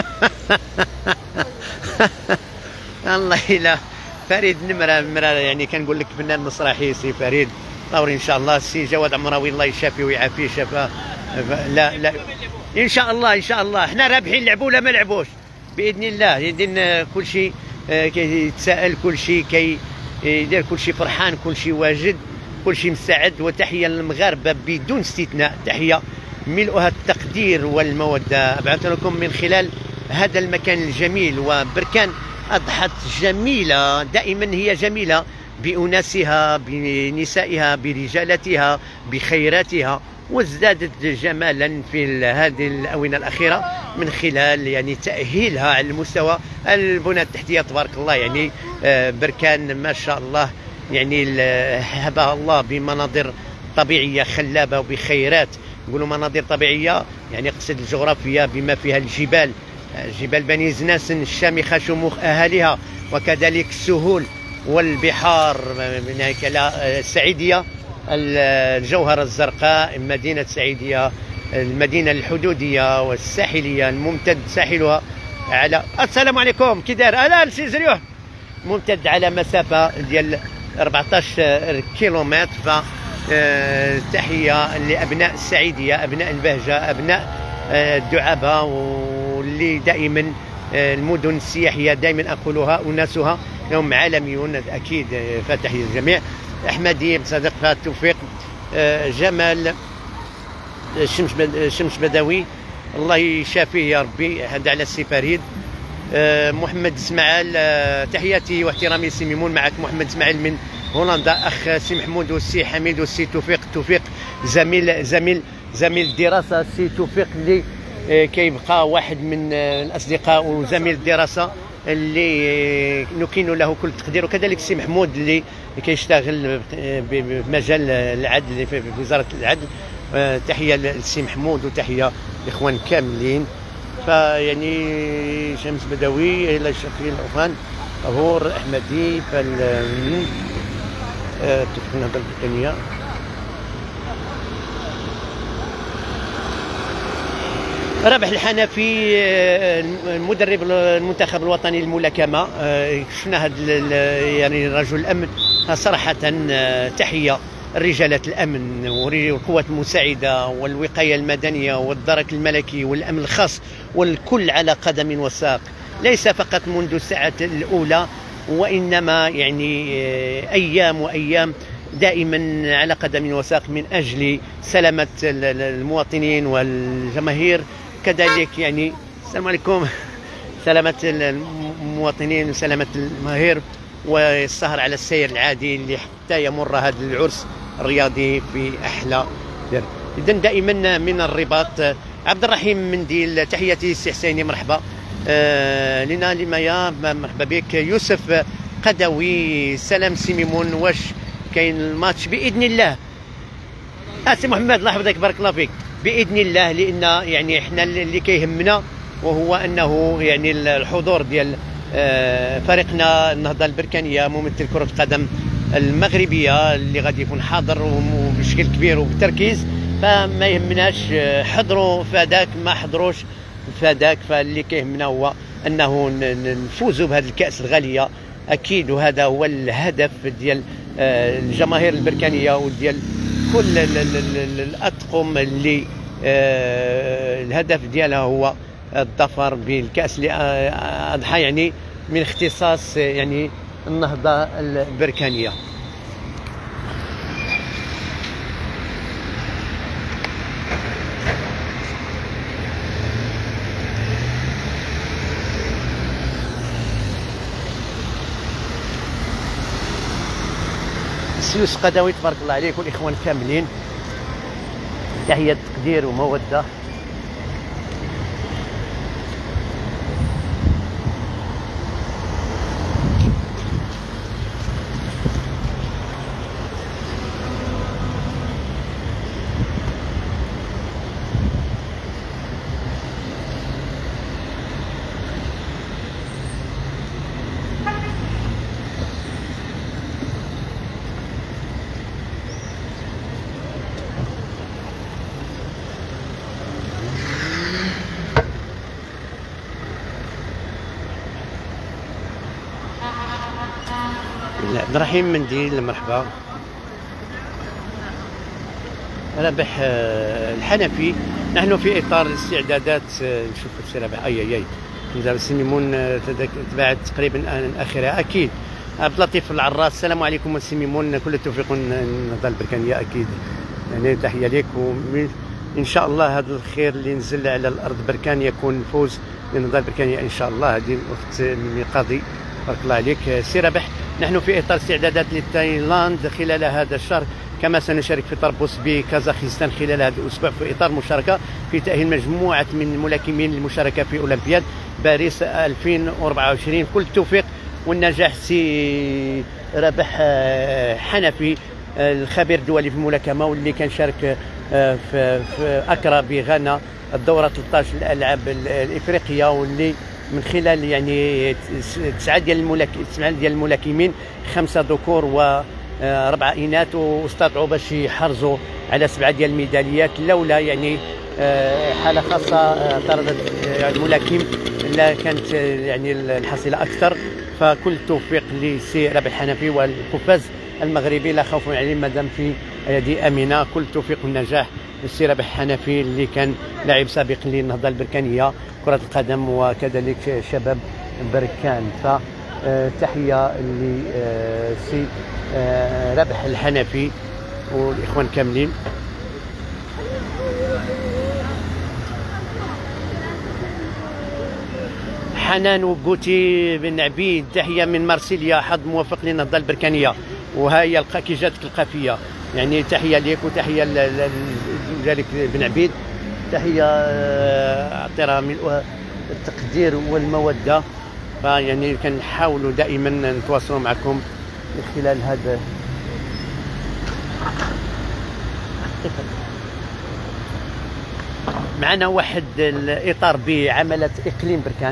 A: الله الا فريد نمره نمره يعني كنقول لك فنان مسرحي سي فريد طوري ان شاء الله. سي جواد عمراوي الله يشافي ويعافيه شفاء. لا لا ان شاء الله ان شاء الله احنا رابحين، لعبوا ولا ما لعبوش باذن الله. يدين كل شيء كيتساءل، كل شيء كي يدير، كل شيء فرحان، كل شيء واجد، كل شيء مستعد. وتحيه للمغاربه بدون استثناء، تحيه ملؤها التقدير والموده ابعث لكم من خلال هذا المكان الجميل. وبركان اضحت جميله، دائما هي جميله بأناسها، بنسائها، برجالتها، بخيراتها، وازدادت جمالا في هذه الآونة الأخيرة من خلال يعني تأهيلها على المستوى البنى التحتية تبارك الله. يعني بركان ما شاء الله يعني هبها الله بمناظر طبيعيه خلابه وبخيرات. نقولوا مناظر طبيعيه يعني قصد الجغرافيه بما فيها الجبال، جبال بني زناسن الشامخه شموخ اهاليها، وكذلك السهول والبحار من هيك السعيديه، الجوهره الزرقاء، مدينه سعيديه، المدينه الحدوديه والساحليه الممتد ساحلها على السلام عليكم كي داير اهلا سي زريوح، ممتد على مسافه ديال أربعطاش كيلومتر. ف تحيه لابناء السعيديه، ابناء البهجه، ابناء الدعابه، واللي دائما المدن السياحيه دائما اقولها اناسها هم عالميون اكيد. فتحيه للجميع. احمدي صديق توفيق، جمال شمس شمس بدوي الله يشافيه يا ربي، هذا على السي فريد. محمد اسماعيل تحياتي واحترامي سي ميمون، معك محمد اسماعيل من هولندا. اخ سي محمود والسي حميد والسي توفيق، توفيق زميل زميل زميل الدراسه سي توفيق اللي كيبقى واحد من الاصدقاء وزميل الدراسه اللي نكين له كل التقدير، وكذلك سي محمود اللي كيشتغل بمجال العدل في وزاره العدل. تحيه للسي محمود وتحيه الاخوان كاملين. فيعني شمس بدوي الى شكل الاخوان هور احمدي فال تفكنا بالبريطانيه. رابح الحنفي المدرب المنتخب الوطني للملاكمه، شفنا هذا يعني رجل الامن صراحه. تحيه رجالات الامن والقوات المساعده والوقايه المدنيه والدرك الملكي والامن الخاص والكل على قدم وساق، ليس فقط منذ الساعه الاولى وانما يعني ايام وايام دائما على قدم وساق من اجل سلامه المواطنين والجماهير، كذلك يعني السلام عليكم سلامه المواطنين وسلامه الجماهير، والسهر على السير العادي اللي حتى يمر هذا العرس الرياضي في احلى دير. اذا دائما من الرباط. عبد الرحيم منديل تحياتي السي حسيني مرحبا. آه لنا لمايا مرحبا بك. يوسف قدوي سلام سي ميمون، واش كاين الماتش باذن الله؟ اه سي محمد الله يحفظك بارك الله فيك، باذن الله، لان يعني احنا اللي كيهمنا وهو انه يعني الحضور ديال فريقنا النهضه البركانيه ممثل كره القدم المغربيه اللي غادي يكون حاضر وبشكل كبير وبتركيز، فما يهمناش حضروا فداك ما حضروش فداك، فاللي كيهمنا هو انه نفوزوا بهذه الكاس الغاليه اكيد، وهذا هو الهدف ديال الجماهير البركانيه وديال كل الاطقم اللي الهدف ديالها هو الظفر بالكاس اللي اضحى يعني من اختصاص يعني النهضه البركانيه. سيوس قدوي تبارك الله عليك والاخوان كاملين، تحيه تقدير وموده. عبد الرحيم منديل مرحبا. رابح الحنفي، نحن في اطار الاستعدادات نشوف السي رابح اي اي اي السي ميمون تبعت تقريبا اخرها اكيد. عبد اللطيف العراس السلام عليكم السي ميمون، كل التوفيق النهضه البركانيه اكيد، يعني تحيه لك، وان شاء الله هذا الخير اللي نزل على الارض بركان يكون فوز للنهضه البركانيه ان شاء الله. هذه الوقت من قاضي بارك الله عليك سي رابح. نحن في اطار استعدادات لتايلاند خلال هذا الشهر، كما سنشارك في طرابلس بكازاخستان خلال هذا الاسبوع في اطار مشاركه في تاهيل مجموعه من الملاكمين للمشاركه في اولمبياد باريس ألفين وأربعة وعشرين. كل التوفيق والنجاح سي رابح حنفي الخبير الدولي في الملاكمه، واللي كان شارك في في اكرا بغانا الدوره ثلاثة عشر الالعاب الافريقيه، واللي من خلال يعني تسعه ديال الملاك تسعه ديال الملاكمين، خمسه ذكور واربعه اناث، واستطاعوا باش يحرزوا على سبعه ديال الميداليات، لولا يعني حاله خاصه طردت الملاكم لا كانت يعني الحصيله اكثر. فكل التوفيق لسي رابح الحنفي والقفاز المغربي، لا خوف عليهم مادام في ايدي امينه. كل التوفيق والنجاح لسي رابح الحنفي اللي كان لاعب سابق للنهضه البركانيه كره القدم وكذلك شباب بركان. فتحيه لسي رابح الحنفي والاخوان كاملين. حنان وبوتي بن عبيد، تحيه من مارسيليا، حظ موفق للنهضه البركانيه. وهي كي جاتك القافيه، يعني تحيه ليك وتحيه لذلك بن عبيد، تحيه اعطيها ملء التقدير والموده. فيعني كنحاولوا دائما نتواصلوا معكم من خلال هذا معنا واحد الاطار بعمله اقليم بركان.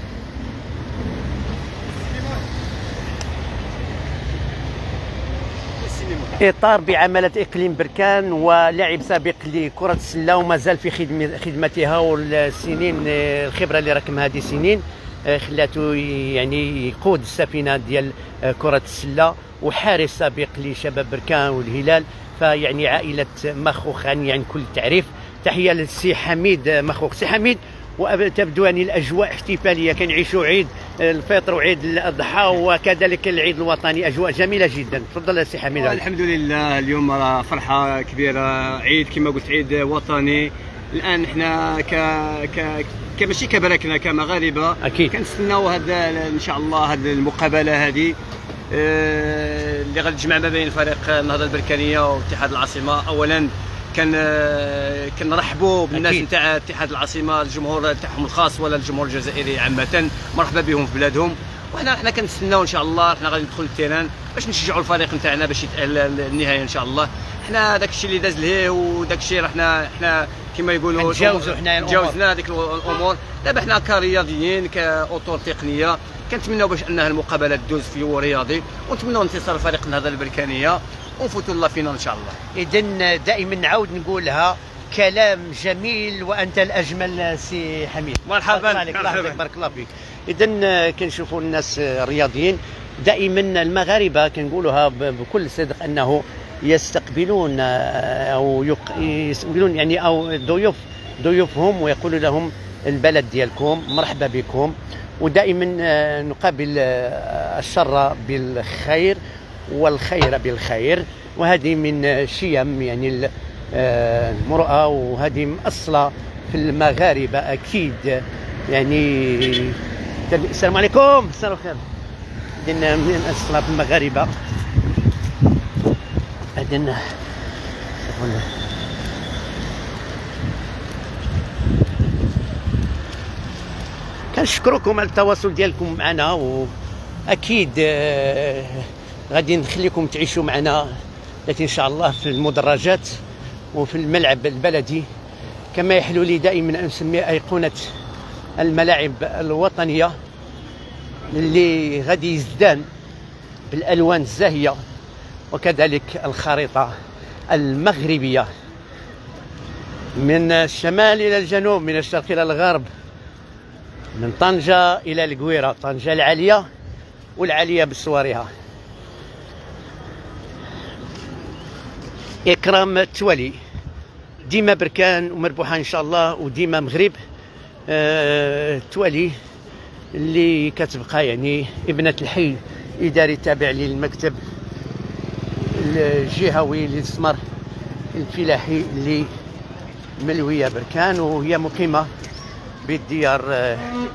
A: اطار بعمله اقليم بركان، ولاعب سابق لكره السله وما زال في خدمتها، والسنين الخبره اللي راكم هذه السنين خلاته يعني يقود السفينه ديال كره السله، وحارس سابق لشباب بركان والهلال. فيعني عائله مخوخ يعني كل التعريف. تحيه للسي حميد مخوخ. سي حميد، وتبدو يعني الاجواء احتفاليه، كنعيشوا عيد الفطر وعيد الاضحى وكذلك العيد الوطني، اجواء جميله جدا. تفضل سي حميد.
K: الحمد لله، اليوم راه فرحه كبيره، عيد كما قلت عيد وطني. الان احنا ك ك كماشي كبركنا كمغاربه
A: اكيد
K: كنستناو هذا ان شاء الله هذه المقابله هذه اه اللي غتجمع ما بين فريق النهضه البركانيه واتحاد العاصمه. اولا كان كنرحبوا بالناس نتاع اتحاد العاصمه، الجمهور تاعهم الخاص ولا الجمهور الجزائري عامه، مرحبا بهم في بلادهم. وحنا حنا كنتسناو ان شاء الله، حنا غادي ندخلوا التيران باش نشجعوا الفريق نتاعنا باش يتأهل النهايه ان شاء الله. حنا داك الشيء اللي داز لهيه وداك الشيء حنا حنا كما يقولوا
A: تجاوزوا حنا
K: تجاوزنا هذيك الامور. دابا حنا كرياضيين كاطور تقنيه كنتمناو باش انها المقابله تدوز في رياضي، ونتمناو انتصار فريق النهضه البركانيه ونفوتوا الله فينا ان شاء الله.
A: اذا دائما نعاود نقولها، كلام جميل وانت الاجمل سي حميد.
K: مرحبا
A: مرحبا بارك الله فيك. اذا كنشوفوا الناس الرياضيين دائما المغاربه كنقولوها بكل صدق انه يستقبلون او يستقبلون يعني او ضيوف ضيوفهم ويقولوا لهم البلد ديالكم مرحبا بكم، ودائما نقابل الشر بالخير والخير بالخير، وهذه من شيم يعني المرأة، وهذه مأصلة في المغاربة أكيد. يعني السلام عليكم. السلام عليكم. عندنا من أصلة في المغاربة. عندنا كنشكركم على التواصل ديالكم معنا، وأكيد غادي نخليكم تعيشوا معنا، لكن ان شاء الله في المدرجات وفي الملعب البلدي كما يحلو لي دائما ان نسميه ايقونه الملاعب الوطنيه، اللي غادي يزدان بالالوان الزاهيه وكذلك الخريطه المغربيه من الشمال الى الجنوب، من الشرق الى الغرب، من طنجه الى القويره، طنجه العاليه والعاليه بصورها. إكرام التوالي ديما بركان ومربوحة إن شاء الله، وديما مغرب. آه التوالي اللي كتبقى يعني ابنة الحي الإداري التابع للمكتب الجهوي للاستثمار الفلاحي لملوية بركان، وهي مقيمة بالديار آه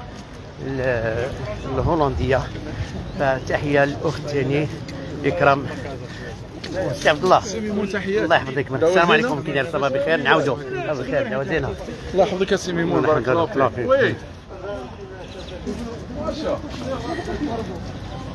A: الهولندية. فتحية الأخت يعني إكرام. سي عبد الله الله يحفظك. السلام عليكم، كي داير؟ صباح بخير. نعاودوا بخير. داوزينا
B: الله يحفظك يا سي ميمون، بارك الله فيك.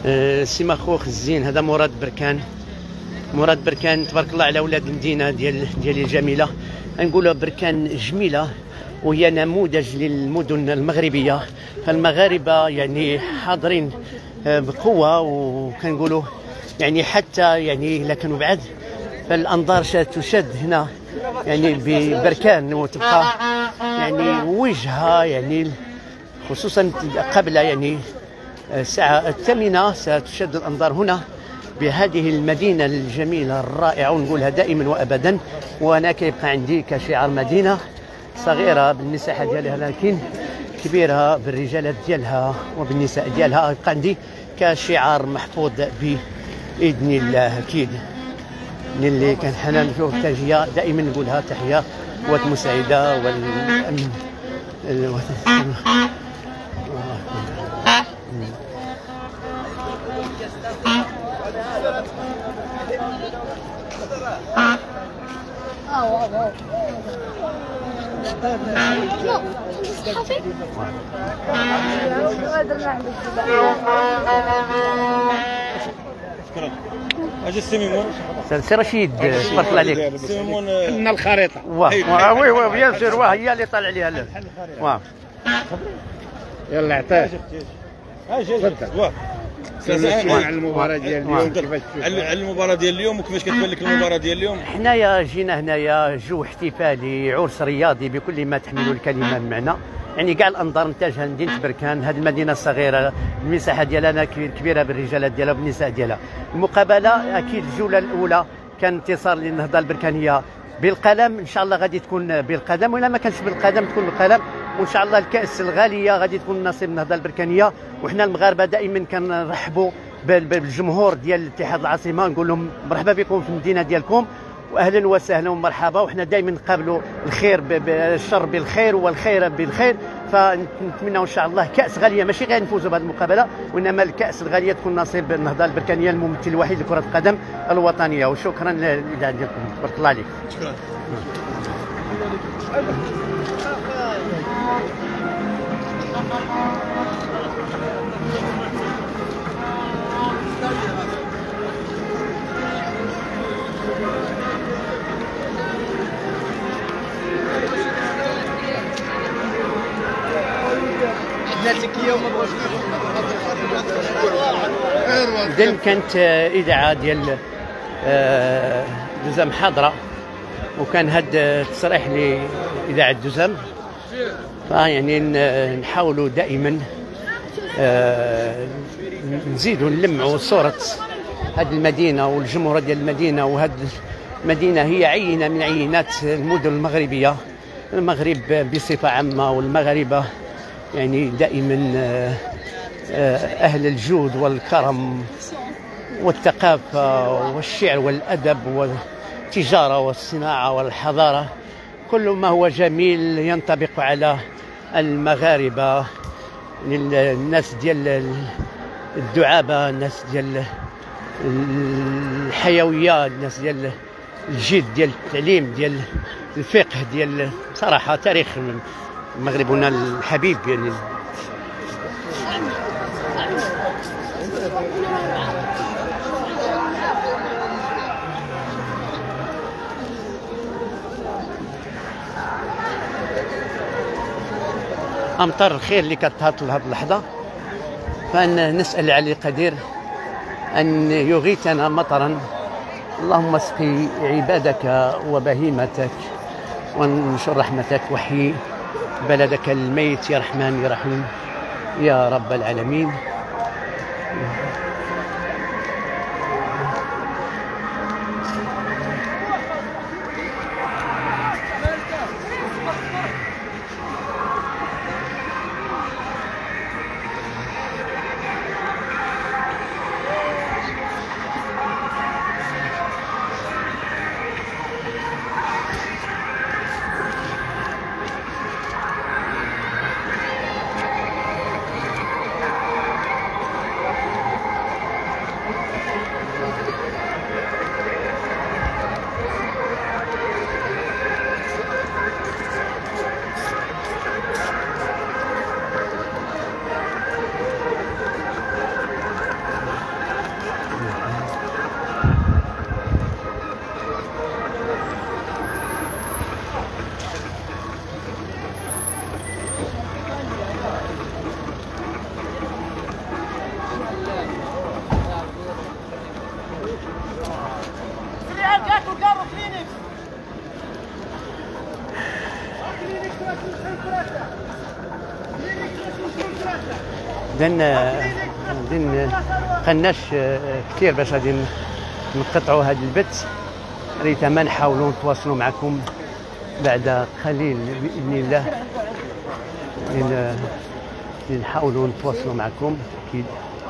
A: آه، سيما خوخ الزين هذا مراد بركان. مراد بركان تبارك الله على اولاد المدينه ديال ديال الجميله، نقولوا بركان جميله وهي نموذج للمدن المغربيه. فالمغاربه يعني حاضرين بقوه، وكنقولوا يعني حتى يعني الا كانوا بعد فالانظار تشد هنا يعني ببركان، وتبقى يعني وجهه يعني خصوصا قبل يعني الساعه الثامنه ستشد الانظار هنا بهذه المدينه الجميله الرائعه، ونقولها دائما وابدا. وانا كيبقى عندي كشعار مدينه صغيره بالمساحه ديالها لكن كبيره بالرجالات ديالها وبالنساء ديالها، يبقى عندي كشعار محفوظ باذن الله. اكيد اللي كان حنان فيه التاجيه دائما نقولها تحيه قوات مساعده والامن
L: اجي السيمون
A: سي رشيد تبارك الله عليك.
L: السيمون كنا الخريطه
A: وي وي بيان سور، واه هي اللي طالع عليها لا واه
L: يلا عطيه تفضل. على المباراه ديال اليوم كيفاش على المباراه ديال اليوم وكيفاش كتبان لك المباراه ديال اليوم؟
A: حنايا جينا هنايا جو احتفالي عرس رياضي بكل ما تحمله الكلمه من معنى، يعني كاع الانظار نتاجها مدينه بركان، هذه المدينه الصغيره المساحه ديالها كبيره بالرجالات ديالها وبالنساء ديالها. المقابله اكيد الجوله الاولى كان انتصار للنهضه البركانيه بالقلم، ان شاء الله غادي تكون بالقدم، ولا ما كانش بالقدم تكون بالقلم، وان شاء الله الكاس الغاليه غادي تكون نصيب النهضه البركانيه. وحنا المغاربه دائما كنرحبوا بالجمهور ديال اتحاد العاصمه، نقول لهم مرحبا بكم في المدينه ديالكم واهلا وسهلا ومرحبا. وحنا دائما نقابلوا الخير بالشر بالخير والخير بالخير، فنتمنى ان شاء الله كاس غاليه ماشي غير نفوزوا بهذه المقابله، وانما الكاس الغاليه تكون نصيب النهضه البركانيه الممثل الوحيد لكره القدم الوطنيه. وشكرا للاذاعه ديالكم، تبارك الله عليك. شكرا. إذن كانت إذاعة ديال دوزام حاضرة، وكان هاد التصريح لإذاعة دوزام، فيعني نحاولوا دائما نزيدوا نلمعوا صورة هاد المدينة والجمهور ديال المدينة. وهاد المدينة هي عينة من عينات المدن المغربية، المغرب بصفة عامة والمغاربة يعني دائما أهل الجود والكرم والثقافة والشعر والأدب والتجارة والصناعة والحضارة، كل ما هو جميل ينطبق على المغاربة، الناس ديال الدعابة، الناس ديال الحيوية، الناس ديال الجد، ديال التعليم، ديال الفقه، ديال صراحة تاريخ مغربنا الحبيب يعني. أمطار الخير اللي كتهبط لهذه اللحظة، فنسأل علي القدير أن يغيثنا مطرا. اللهم اسقي عبادك وبهيمتك وانشر رحمتك، وحي بلدك الميت يا رحمن يا رحيم يا رب العالمين. إذن إذن قناش كثير باش غادي نقطعوا هذا البث، ريتما نحاولوا نتواصلوا معكم بعد قليل بإذن الله. نحاولوا نتواصلوا معكم أكيد.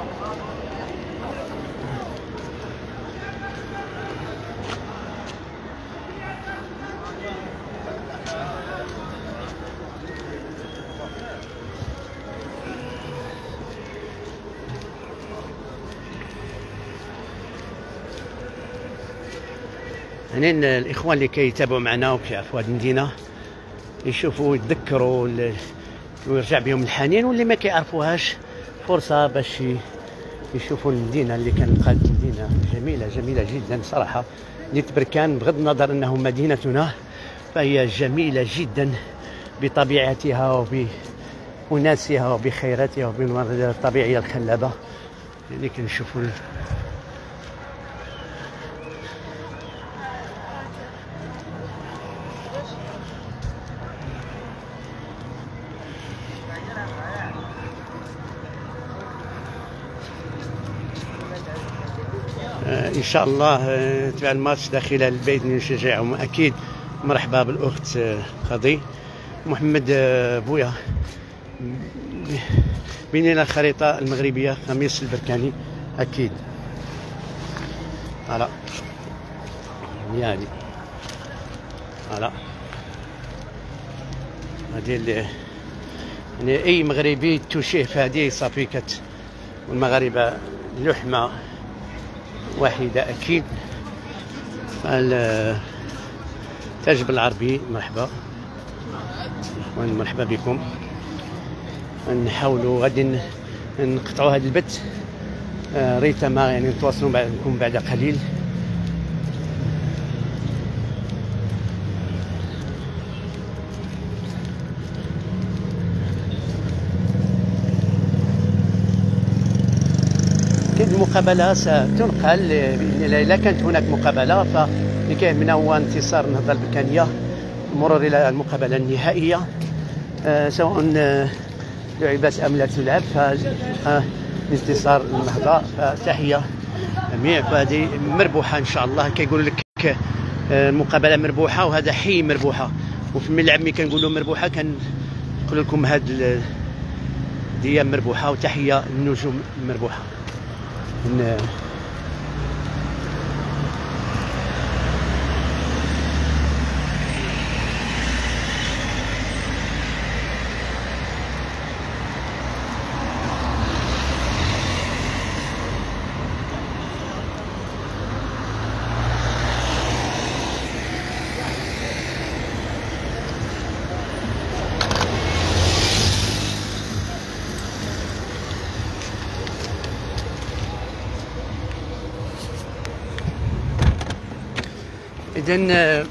A: يعني الاخوان اللي كيتابعوا معنا وكيعرفوا هذه المدينه يشوفوا يتذكروا ويرجع بهم الحنين، واللي ما كيعرفوهاش فرصه باش يشوفوا المدينه اللي كانت قادت مدينه جميله جميله جدا صراحه. مدينه بركان بغض النظر انه مدينتنا فهي جميله جدا بطبيعتها وبأناسها وبخيراتها وبالمناظر الطبيعيه الخلابه اللي كنشوفوا. ان شاء الله تبع الماتش داخل البيت نشجعهم اكيد. مرحبا بالاخت خضي محمد بويا. بيننا الخريطه المغربيه خميس البركاني اكيد. فوالا هي هذه، فوالا هذه اللي يعني اي مغربي توشيه في هذه صافي كت، والمغاربه لحمه واحدة أكيد. التاجب العربي مرحبا ومرحبا بكم. نحاولوا غادي نقطعوا هذا البث ريتما يعني نتواصلوا معكم بعد قليل. المقابله ستنقل باذن الله. اذا كانت هناك مقابله فاللي كيهمنا هو انتصار النهضه البركانيه، المرور الى المقابله النهائيه أه سواء لعبت ام لا تلعب فانتصار النهضه. فتحيه جميع، فهذه مربوحه ان شاء الله. كيقول لك المقابله مربوحه وهذا حي مربوحه، وفي الملعب ملي كنقولوا مربوحه كنقول لكم هذه ديال مربوحه. وتحيه النجوم مربوحه. إن إذن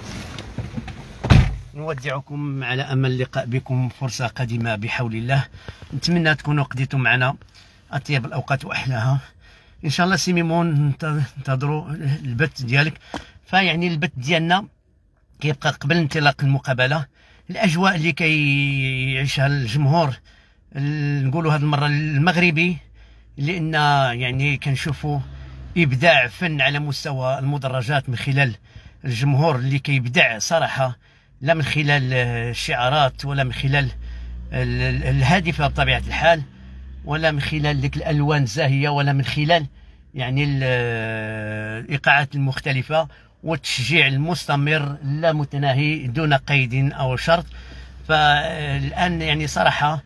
A: نودعكم على أمل اللقاء بكم فرصة قادمة بحول الله. نتمنى تكونوا قضيتم معنا أطيب الأوقات وأحلاها إن شاء الله. سي ميمون ننتظروا البث ديالك. فيعني البث ديالنا كيبقى قبل انطلاق المقابلة. الأجواء اللي كيعيشها الجمهور نقولوا هذه المرة المغربي، لأن يعني كنشوفوا إبداع فن على مستوى المدرجات من خلال الجمهور اللي كيبدع صراحة، لا من خلال الشعارات ولا من خلال الهادفة بطبيعة الحال، ولا من خلال ديك الألوان الزاهية، ولا من خلال يعني الإيقاعات المختلفة والتشجيع المستمر لا متناهي دون قيد أو شرط. فالآن يعني صراحة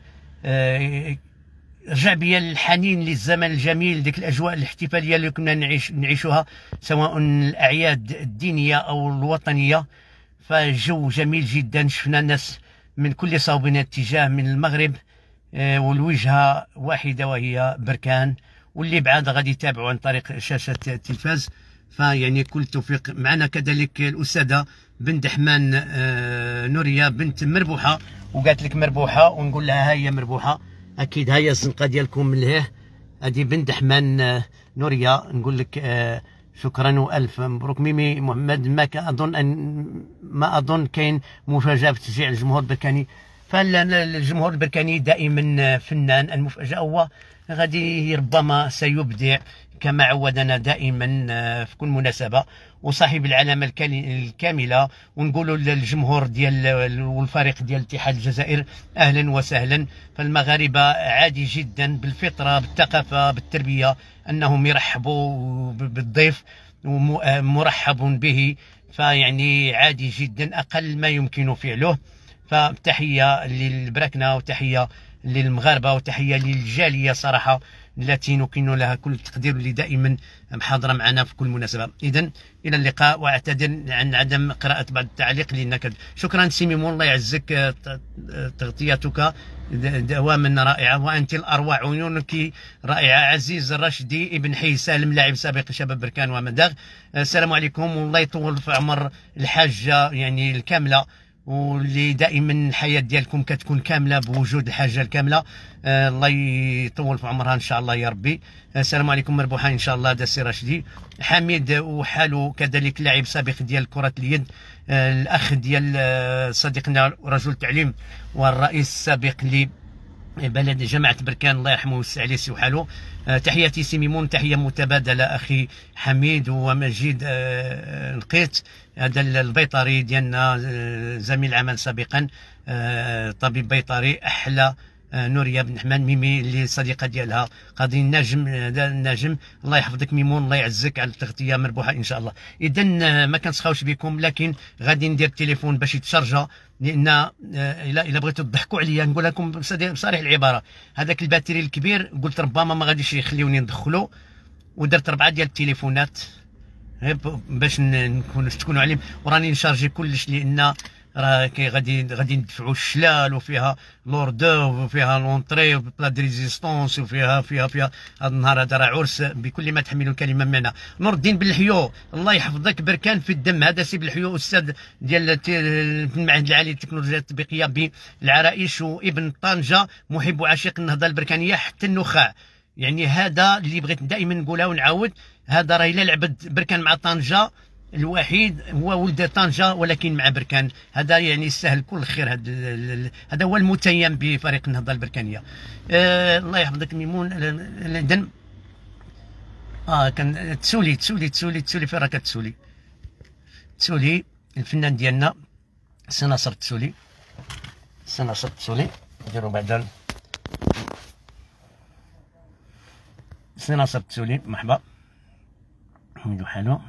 A: رجع بيا الحنين للزمن الجميل، ديك الاجواء الاحتفاليه اللي كنا نعيش نعيشوها سواء الاعياد الدينيه او الوطنيه. فالجو جميل جدا، شفنا الناس من كل صوب اتجاه من المغرب والوجهه واحده وهي بركان، واللي بعاد غادي يتابعوا عن طريق شاشه التلفاز. فيعني كل التوفيق معنا. كذلك الاستاذه بنت حمان نوريه بنت مربوحه، وقالت لك مربوحه ونقول لها ها هي مربوحه اكيد. هاي الزنقه ديالكم من لهيه، هذه بنت حمان نوريه. نقول لك شكرا والف مبروك ميمي محمد. ما اظن ان ما اظن كاين مفاجاه في تشجيع الجمهور البركاني، فالجمهور البركاني دائما فنان. المفاجاه هو غادي ربما سيبدع كما عودنا دائما في كل مناسبه، وصاحب العلامه الكامله. ونقولوا للجمهور ديال والفريق ديال اتحاد الجزائر اهلا وسهلا. فالمغاربه عادي جدا بالفطره بالثقافه بالتربيه انهم يرحبوا بالضيف ومرحب به، فيعني عادي جدا اقل ما يمكن فعله. فتحيه للبراكنه وتحيه للمغاربه وتحيه للجاليه صراحه التي نكن لها كل التقدير، اللي دائما محاضره معنا في كل مناسبه. اذا الى اللقاء، واعتذر عن عدم قراءه بعض التعليق لانك شكرا سي ميمون الله يعزك، تغطيتك دواما رائعه وانت الاروع، عيونك رائعه. عزيز الرشدي ابن حي سالم لاعب سابق شباب بركان ومداغ، السلام عليكم والله يطول في عمر الحاجه يعني الكامله، واللي دائما الحياه ديالكم كتكون كامله بوجود الحاجه الكامله. آه الله يطول في عمرها ان شاء الله يا ربي. آه السلام عليكم مربوحه ان شاء الله. هذا السي رشدي حميد وحالو كذلك لاعب سابق ديال كره اليد، آه الاخ ديال آه صديقنا رجل التعليم والرئيس السابق ل بلد جماعة بركان الله يرحمه ويوسع عليه سي وحالو. آه تحياتي سي ميمون، تحية متبادلة أخي حميد ومجيد. آه لقيت هذا البيطري ديالنا آه زميل عمل سابقا، آه طبيب بيطري أحلى. آه نوريا بن حمان ميمي اللي صديقه ديالها قاضي النجم، هذا النجم الله يحفظك ميمون الله يعزك على التغطيه مربوحه ان شاء الله. اذا آه ما كنسخاوش بكم، لكن غادي ندير التليفون باش يتشارجا، لان آه الا الا بغيتوا تضحكوا عليا نقول لكم بصريح العباره هذاك الباتري الكبير قلت ربما ما غاديش يخليوني ندخلو، ودرت ربعه ديال التليفونات باش نكون تكونوا عليهم، وراني نشارجي كلش لان راه غادي غادي ندفعوا الشلال وفيها لوردو وفيها لونطري وبلا دي ريزيستونس وفيها فيها فيها هذا النهار هذا راه عرس بكل ما تحمل الكلمه معنى. نور الدين بالحيو الله يحفظك، بركان في الدم. هذا سي بالحيو استاذ ديال المعهد العالي للتكنولوجيا التطبيقيه بالعرائش، وابن طنجه محب وعشيق النهضه البركانيه حتى النخاع. يعني هذا اللي بغيت دائما نقولها ونعاود، هذا راه الا لعب بركان مع طنجه الوحيد هو ولد طنجه ولكن مع بركان، هذا يعني يستاهل كل خير. هذا هذا هو المتيم بفريق النهضه البركانيه. آه الله يحفظك ميمون. اذا اه كان تسولي تسولي تسولي تسولي فين راك تسولي؟ تسولي الفنان ديالنا سي ناصر تسولي، سي ناصر تسولي نديرو بعدا سي ناصر تسولي مرحبا حميدو حالو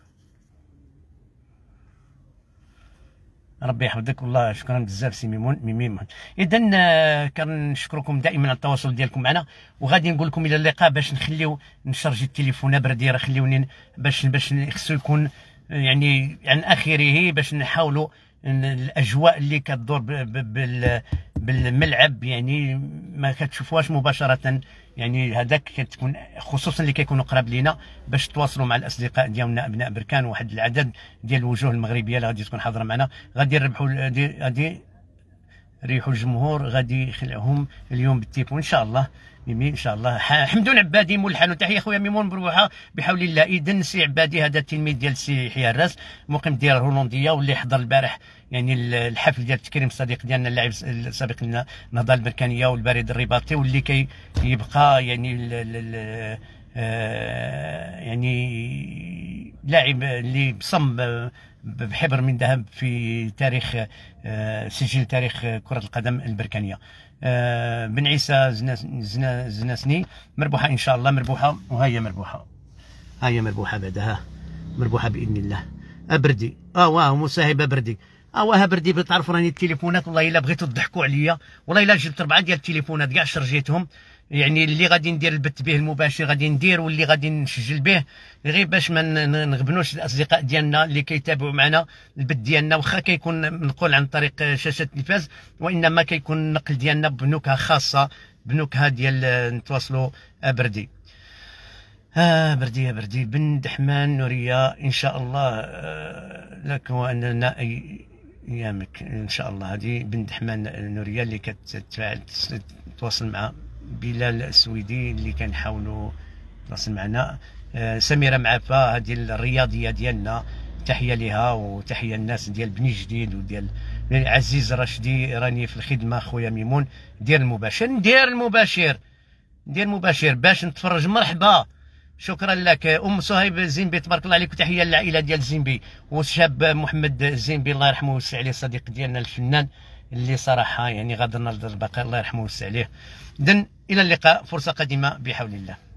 A: ربي يحفظك والله شكرا بزاف سي ميمون ميمي. اذا كنشكركم دائما على التواصل ديالكم معنا، وغادي نقول لكم الى اللقاء باش نخليو نشارجي التليفون بردي، راه خليوني باش باش خصو يكون يعني عن اخره باش نحاولوا الاجواء اللي كتدور بالملعب يعني ما كتشوفوهاش مباشره، يعني هذاك كتكون خصوصا اللي كيكونوا قراب لينا باش تواصلوا مع الاصدقاء ديالنا ابناء بركان. واحد العدد ديال الوجوه المغربيه اللي غادي تكون حاضره معنا، غادي نربحوا غادي ريحوا الجمهور، غادي يخلعهم اليوم بالتيبو ان شاء الله. ميمي ان شاء الله. حمدون عبادي ملحن، وتحيه خويا ميمون مروحه بحول الله. اذا سي عبادي هذا التلميذ ديال سي يحيى الراس مقيم ديال هولنديه، واللي حضر البارح يعني الحفل ديال تكريم الصديق ديالنا اللاعب السابق لنا النهضه البركانيه والبريد الرباطي، واللي كيبقى يعني ال ال يعني لاعب اللي بصم بحبر من ذهب في تاريخ سجل تاريخ كرة القدم البركانية. بن عيسى زنا زناسني مربوحة إن شاء الله مربوحة، وهي مربوحة هي مربوحة بعدها مربوحة بإذن الله. أبردي اه واه مصاحبة بردي اه واه بردي بتعرفوا راني التليفونات والله إلا بغيتوا تضحكوا عليا والله إلا جبت أربعة ديال التليفونات كاع شرجيتهم، يعني اللي غادي ندير البث به المباشر غادي ندير، واللي غادي نسجل به غير باش ما نغبنوش الاصدقاء ديالنا اللي كيتابعوا معنا البث ديالنا، واخا كيكون منقول عن طريق شاشه التلفاز، وانما كيكون النقل ديالنا بنكهه خاصه بنكهه ديال نتواصلوا. بردي اه بردي يا بردي بن دحمان نوريه ان شاء الله آه لك واننا ايامك ان شاء الله. هذه بن دحمان نوريه اللي كتتواصل مع بلال السويدي اللي كنحاولوا يتواصل معنا. آه سميره معافى هذه الرياضيه ديالنا، تحيه لها وتحيه الناس ديال بني جديد وديال عزيز رشدي راني في الخدمه خويا ميمون. دير المباشر ندير المباشر ندير المباشر باش نتفرج. مرحبا شكرا لك ام صهيب الزنبي تبارك الله عليك، وتحيه للعائله ديال الزنبي والشاب محمد الزنبي الله يرحمه ويوسع عليه، صديق ديالنا الفنان اللي صراحه يعني غادرنا للبقاء الله يرحمه ويوسع عليه. اذا الى اللقاء، فرصه قادمه بحول الله.